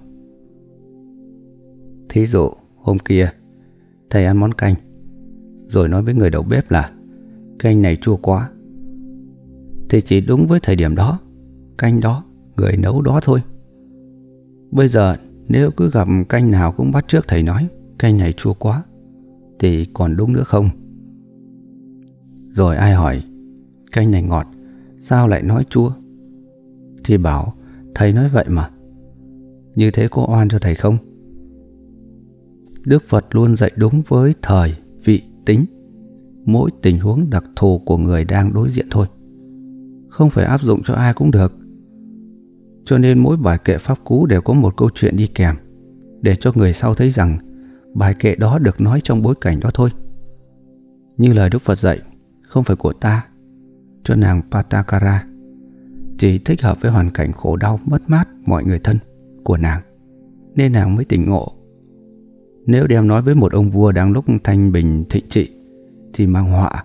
Thí dụ, hôm kia thầy ăn món canh, rồi nói với người đầu bếp là canh này chua quá, thì chỉ đúng với thời điểm đó, canh đó, người nấu đó thôi. Bây giờ nếu cứ gặp canh nào cũng bắt chước thầy nói canh này chua quá, thì còn đúng nữa không? Rồi ai hỏi canh này ngọt, sao lại nói chua? Thì bảo thầy nói vậy mà. Như thế có oan cho thầy không? Đức Phật luôn dạy đúng với thời, vị, tính, mỗi tình huống đặc thù của người đang đối diện thôi, không phải áp dụng cho ai cũng được. Cho nên mỗi bài kệ Pháp Cú đều có một câu chuyện đi kèm, để cho người sau thấy rằng bài kệ đó được nói trong bối cảnh đó thôi. Như lời Đức Phật dạy, không phải của ta, cho nàng Patakara, chỉ thích hợp với hoàn cảnh khổ đau mất mát mọi người thân của nàng, nên nàng mới tỉnh ngộ. Nếu đem nói với một ông vua đang lúc thanh bình thịnh trị thì mang họa.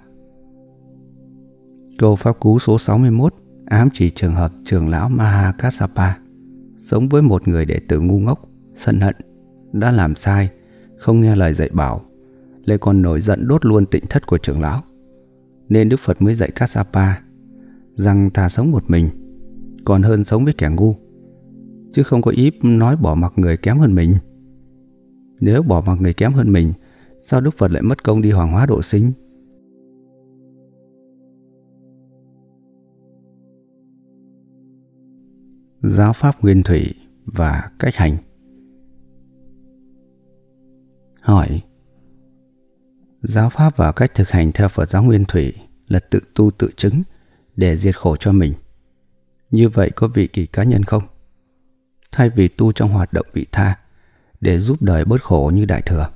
Câu Pháp Cú số 61 ám chỉ trường hợp trưởng lão Mahakassapa sống với một người đệ tử ngu ngốc, sân hận, đã làm sai, không nghe lời dạy bảo, lại còn nổi giận đốt luôn tịnh thất của trưởng lão. Nên Đức Phật mới dạy Kassapa rằng thà sống một mình còn hơn sống với kẻ ngu, chứ không có ý nói bỏ mặc người kém hơn mình. Nếu bỏ mặc người kém hơn mình, sao Đức Phật lại mất công đi hoàng hóa độ sinh? Giáo pháp nguyên thủy và cách hành. Hỏi: giáo pháp và cách thực hành theo Phật giáo nguyên thủy là tự tu tự chứng để diệt khổ cho mình. Như vậy có vị kỷ cá nhân không? Thay vì tu trong hoạt động vị tha để giúp đời bớt khổ như Đại Thừa.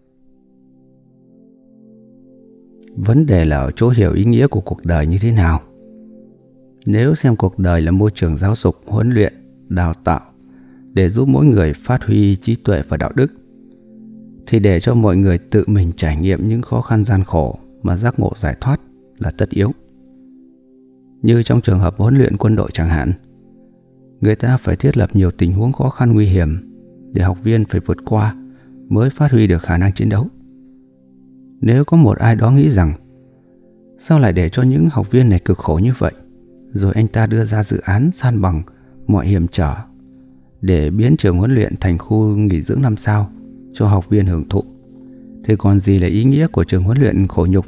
Vấn đề là ở chỗ hiểu ý nghĩa của cuộc đời như thế nào. Nếu xem cuộc đời là môi trường giáo dục, huấn luyện, đào tạo để giúp mỗi người phát huy trí tuệ và đạo đức, thì để cho mọi người tự mình trải nghiệm những khó khăn gian khổ mà giác ngộ giải thoát là tất yếu. Như trong trường hợp huấn luyện quân đội chẳng hạn, người ta phải thiết lập nhiều tình huống khó khăn nguy hiểm để học viên phải vượt qua mới phát huy được khả năng chiến đấu. Nếu có một ai đó nghĩ rằng sao lại để cho những học viên này cực khổ như vậy, rồi anh ta đưa ra dự án san bằng mọi hiểm trở để biến trường huấn luyện thành khu nghỉ dưỡng 5 sao cho học viên hưởng thụ, thì còn gì là ý nghĩa của trường huấn luyện khổ nhục?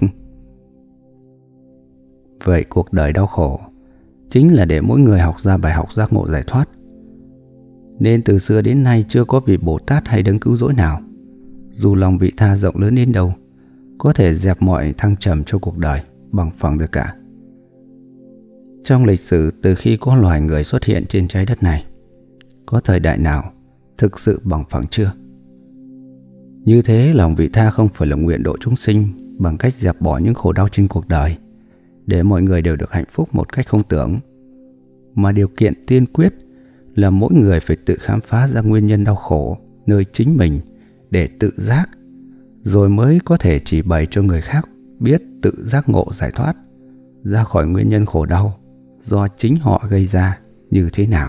Vậy cuộc đời đau khổ chính là để mỗi người học ra bài học giác ngộ giải thoát. Nên từ xưa đến nay chưa có vị Bồ Tát hay đấng cứu rỗi nào, dù lòng vị tha rộng lớn đến đâu, có thể dẹp mọi thăng trầm cho cuộc đời bằng phẳng được cả. Trong lịch sử, từ khi có loài người xuất hiện trên trái đất này, có thời đại nào thực sự bằng phẳng chưa? Như thế, lòng vị tha không phải là nguyện độ chúng sinh bằng cách dẹp bỏ những khổ đau trên cuộc đời để mọi người đều được hạnh phúc một cách không tưởng, mà điều kiện tiên quyết là mỗi người phải tự khám phá ra nguyên nhân đau khổ nơi chính mình để tự giác, rồi mới có thể chỉ bày cho người khác biết tự giác ngộ giải thoát ra khỏi nguyên nhân khổ đau do chính họ gây ra như thế nào.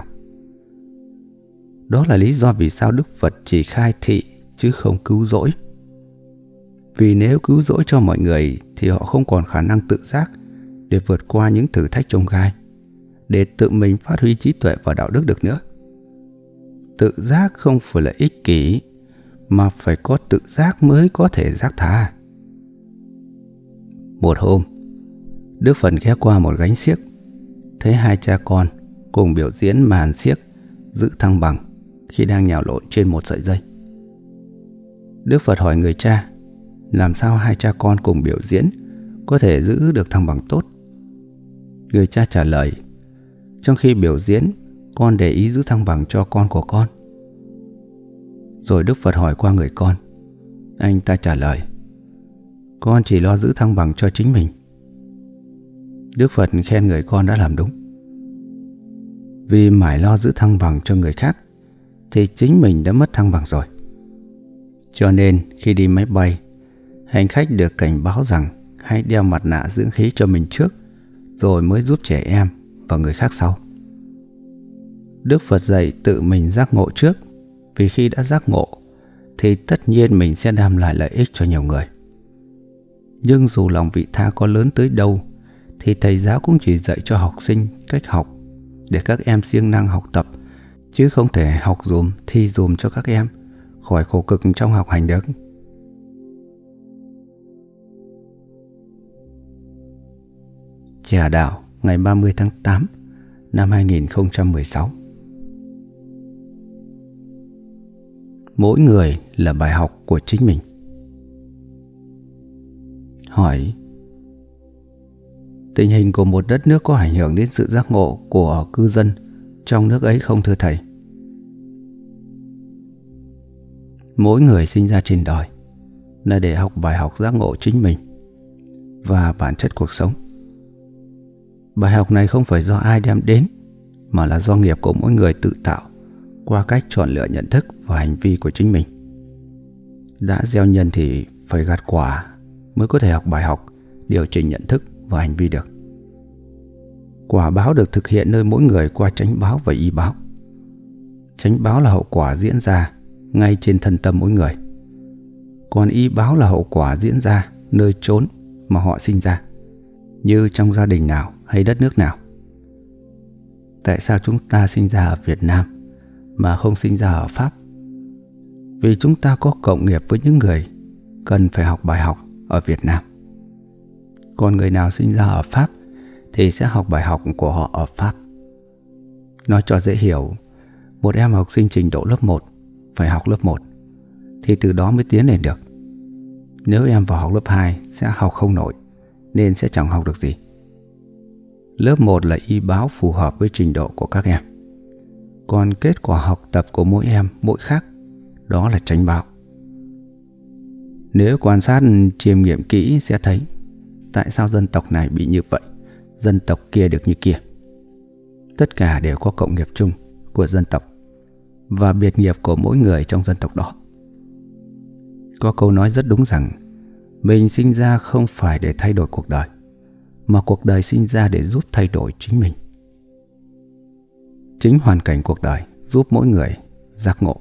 Đó là lý do vì sao Đức Phật chỉ khai thị chứ không cứu rỗi. Vì nếu cứu rỗi cho mọi người thì họ không còn khả năng tự giác để vượt qua những thử thách chông gai, để tự mình phát huy trí tuệ và đạo đức được nữa. Tự giác không phải là ích kỷ, mà phải có tự giác mới có thể giác tha. Một hôm, Đức Phật ghé qua một gánh xiếc, thấy hai cha con cùng biểu diễn màn xiếc giữ thăng bằng khi đang nhào lộn trên một sợi dây. Đức Phật hỏi người cha, làm sao hai cha con cùng biểu diễn có thể giữ được thăng bằng tốt? Người cha trả lời, trong khi biểu diễn, con để ý giữ thăng bằng cho con của con. Rồi Đức Phật hỏi qua người con. Anh ta trả lời, con chỉ lo giữ thăng bằng cho chính mình. Đức Phật khen người con đã làm đúng. Vì mãi lo giữ thăng bằng cho người khác thì chính mình đã mất thăng bằng rồi. Cho nên khi đi máy bay, hành khách được cảnh báo rằng hãy đeo mặt nạ dưỡng khí cho mình trước, rồi mới giúp trẻ em và người khác sau. Đức Phật dạy tự mình giác ngộ trước, vì khi đã giác ngộ thì tất nhiên mình sẽ đem lại lợi ích cho nhiều người. Nhưng dù lòng vị tha có lớn tới đâu thì thầy giáo cũng chỉ dạy cho học sinh cách học để các em siêng năng học tập, chứ không thể học dùm, thi dùm cho các em khỏi khổ cực trong học hành được. Trà Đạo ngày 30 tháng 8 năm 2016. Mỗi người là bài học của chính mình. Hỏi: tình hình của một đất nước có ảnh hưởng đến sự giác ngộ của cư dân trong nước ấy không thưa thầy? Mỗi người sinh ra trên đời là để học bài học giác ngộ chính mình và bản chất cuộc sống. Bài học này không phải do ai đem đến, mà là do nghiệp của mỗi người tự tạo qua cách chọn lựa nhận thức và hành vi của chính mình. Đã gieo nhân thì phải gặt quả mới có thể học bài học, điều chỉnh nhận thức và hành vi được. Quả báo được thực hiện nơi mỗi người qua chánh báo và y báo. Chánh báo là hậu quả diễn ra ngay trên thân tâm mỗi người, còn y báo là hậu quả diễn ra nơi chốn mà họ sinh ra, như trong gia đình nào hay đất nước nào. Tại sao chúng ta sinh ra ở Việt Nam mà không sinh ra ở Pháp? Vì chúng ta có cộng nghiệp với những người cần phải học bài học ở Việt Nam. Còn người nào sinh ra ở Pháp thì sẽ học bài học của họ ở Pháp. Nói cho dễ hiểu, một em học sinh trình độ lớp 1 phải học lớp 1 thì từ đó mới tiến lên được. Nếu em vào học lớp 2 sẽ học không nổi, nên sẽ chẳng học được gì. Lớp 1 là y báo phù hợp với trình độ của các em. Còn kết quả học tập của mỗi em mỗi khác, đó là chánh báo. Nếu quan sát chiêm nghiệm kỹ sẽ thấy tại sao dân tộc này bị như vậy, dân tộc kia được như kia. Tất cả đều có cộng nghiệp chung của dân tộc và biệt nghiệp của mỗi người trong dân tộc đó. Có câu nói rất đúng rằng mình sinh ra không phải để thay đổi cuộc đời, mà cuộc đời sinh ra để giúp thay đổi chính mình. Chính hoàn cảnh cuộc đời giúp mỗi người giác ngộ.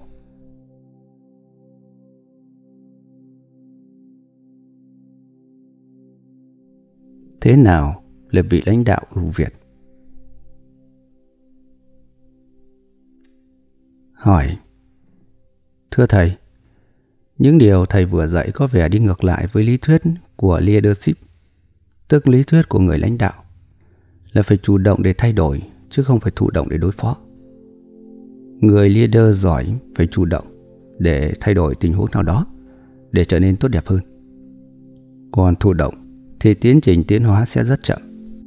Thế nào là vị lãnh đạo ưu việt? Hỏi: thưa thầy, những điều thầy vừa dạy có vẻ đi ngược lại với lý thuyết của leadership, tức lý thuyết của người lãnh đạo là phải chủ động để thay đổi, chứ không phải thụ động để đối phó. Người leader giỏi phải chủ động để thay đổi tình huống nào đó để trở nên tốt đẹp hơn. Còn thụ động thì tiến trình tiến hóa sẽ rất chậm.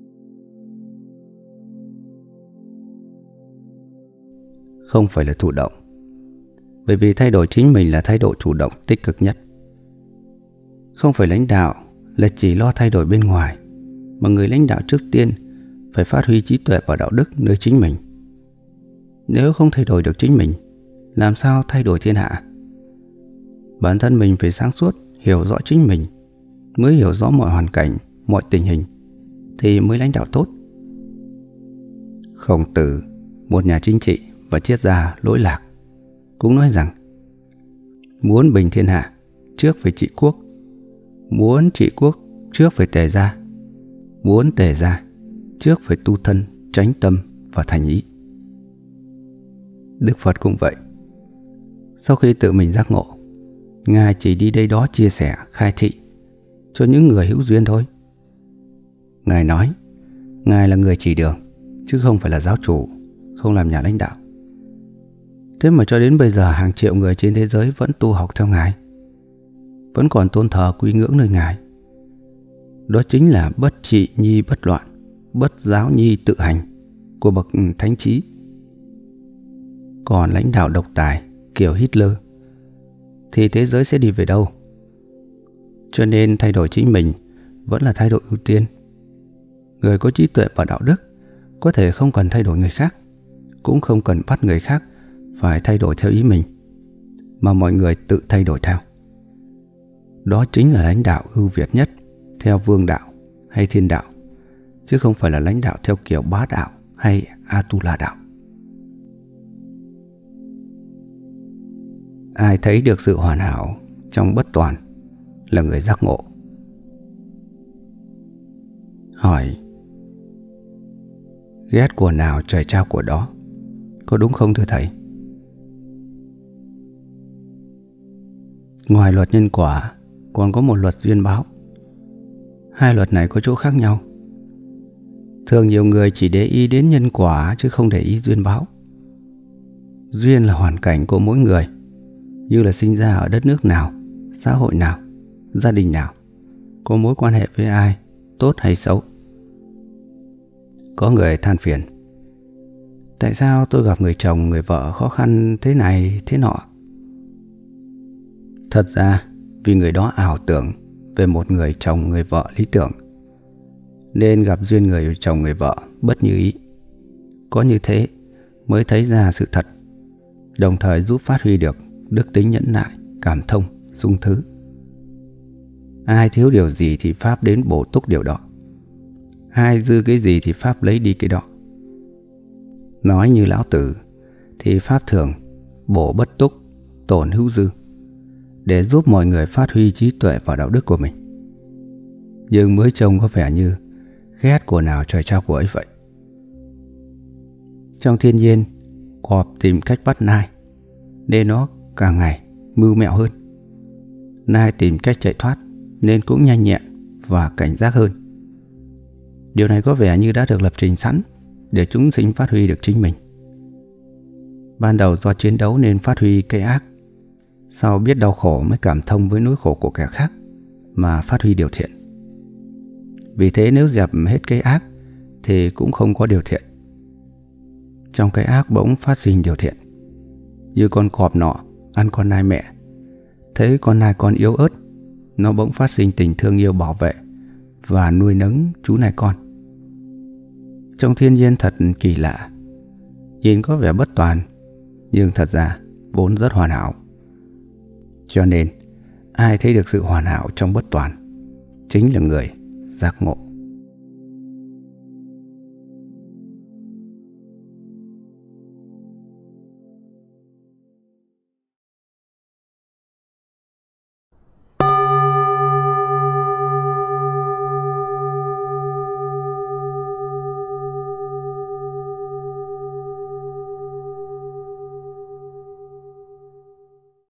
Không phải là thụ động, bởi vì thay đổi chính mình là thái độ chủ động tích cực nhất. Không phải lãnh đạo là chỉ lo thay đổi bên ngoài, mà người lãnh đạo trước tiên phải phát huy trí tuệ và đạo đức nơi chính mình. Nếu không thay đổi được chính mình, làm sao thay đổi thiên hạ? Bản thân mình phải sáng suốt, hiểu rõ chính mình, mới hiểu rõ mọi hoàn cảnh, mọi tình hình, thì mới lãnh đạo tốt. Khổng Tử, một nhà chính trị và triết gia lỗi lạc, cũng nói rằng muốn bình thiên hạ, trước phải trị quốc. Muốn trị quốc, trước phải tề gia. Muốn tề gia, trước phải tu thân, chánh tâm và thành ý. Đức Phật cũng vậy. Sau khi tự mình giác ngộ, Ngài chỉ đi đây đó chia sẻ, khai thị cho những người hữu duyên thôi. Ngài nói, Ngài là người chỉ đường, chứ không phải là giáo chủ, không làm nhà lãnh đạo. Thế mà cho đến bây giờ hàng triệu người trên thế giới vẫn tu học theo Ngài. vẫn còn tôn thờ quy ngưỡng nơi Ngài. Đó chính là bất trị nhi bất loạn, bất giáo nhi tự hành của bậc thánh trí. Còn lãnh đạo độc tài kiểu Hitler thì thế giới sẽ đi về đâu? Cho nên thay đổi chính mình vẫn là thái độ ưu tiên. Người có trí tuệ và đạo đức có thể không cần thay đổi người khác, cũng không cần bắt người khác phải thay đổi theo ý mình, mà mọi người tự thay đổi theo. Đó chính là lãnh đạo ưu việt nhất theo vương đạo hay thiên đạo, chứ không phải là lãnh đạo theo kiểu bá đạo hay Atula đạo. Ai thấy được sự hoàn hảo trong bất toàn là người giác ngộ. Hỏi: ghét của nào trời trao của đó, có đúng không thưa thầy? Ngoài luật nhân quả còn có một luật duyên báo. Hai luật này có chỗ khác nhau. Thường nhiều người chỉ để ý đến nhân quả chứ không để ý duyên báo. Duyên là hoàn cảnh của mỗi người, như là sinh ra ở đất nước nào, xã hội nào, gia đình nào, có mối quan hệ với ai, tốt hay xấu. Có người than phiền: tại sao tôi gặp người chồng, người vợ khó khăn thế này thế nọ? Thật ra vì người đó ảo tưởng về một người chồng, người vợ lý tưởng, nên gặp duyên người chồng, người vợ bất như ý. Có như thế mới thấy ra sự thật, đồng thời giúp phát huy được đức tính nhẫn nại, cảm thông, dung thứ. Ai thiếu điều gì thì Pháp đến bổ túc điều đó, ai dư cái gì thì Pháp lấy đi cái đó. Nói như Lão Tử thì Pháp thường bổ bất túc, tổn hữu dư, để giúp mọi người phát huy trí tuệ và đạo đức của mình. Nhưng mới trông có vẻ như ghét của nào trời trao của ấy vậy. Trong thiên nhiên, cọp tìm cách bắt nai, nên nó càng ngày mưu mẹo hơn. Nai tìm cách chạy thoát, nên cũng nhanh nhẹn và cảnh giác hơn. Điều này có vẻ như đã được lập trình sẵn để chúng sinh phát huy được chính mình. Ban đầu do chiến đấu nên phát huy cái ác, sau biết đau khổ mới cảm thông với nỗi khổ của kẻ khác mà phát huy điều thiện. Vì thế nếu dẹp hết cái ác thì cũng không có điều thiện. Trong cái ác bỗng phát sinh điều thiện. Như con cọp nọ ăn con nai mẹ, thấy con nai con yếu ớt, nó bỗng phát sinh tình thương yêu bảo vệ và nuôi nấng chú nai con. Trong thiên nhiên thật kỳ lạ, nhìn có vẻ bất toàn, nhưng thật ra vốn rất hoàn hảo. Cho nên ai thấy được sự hoàn hảo trong bất toàn chính là người giác ngộ.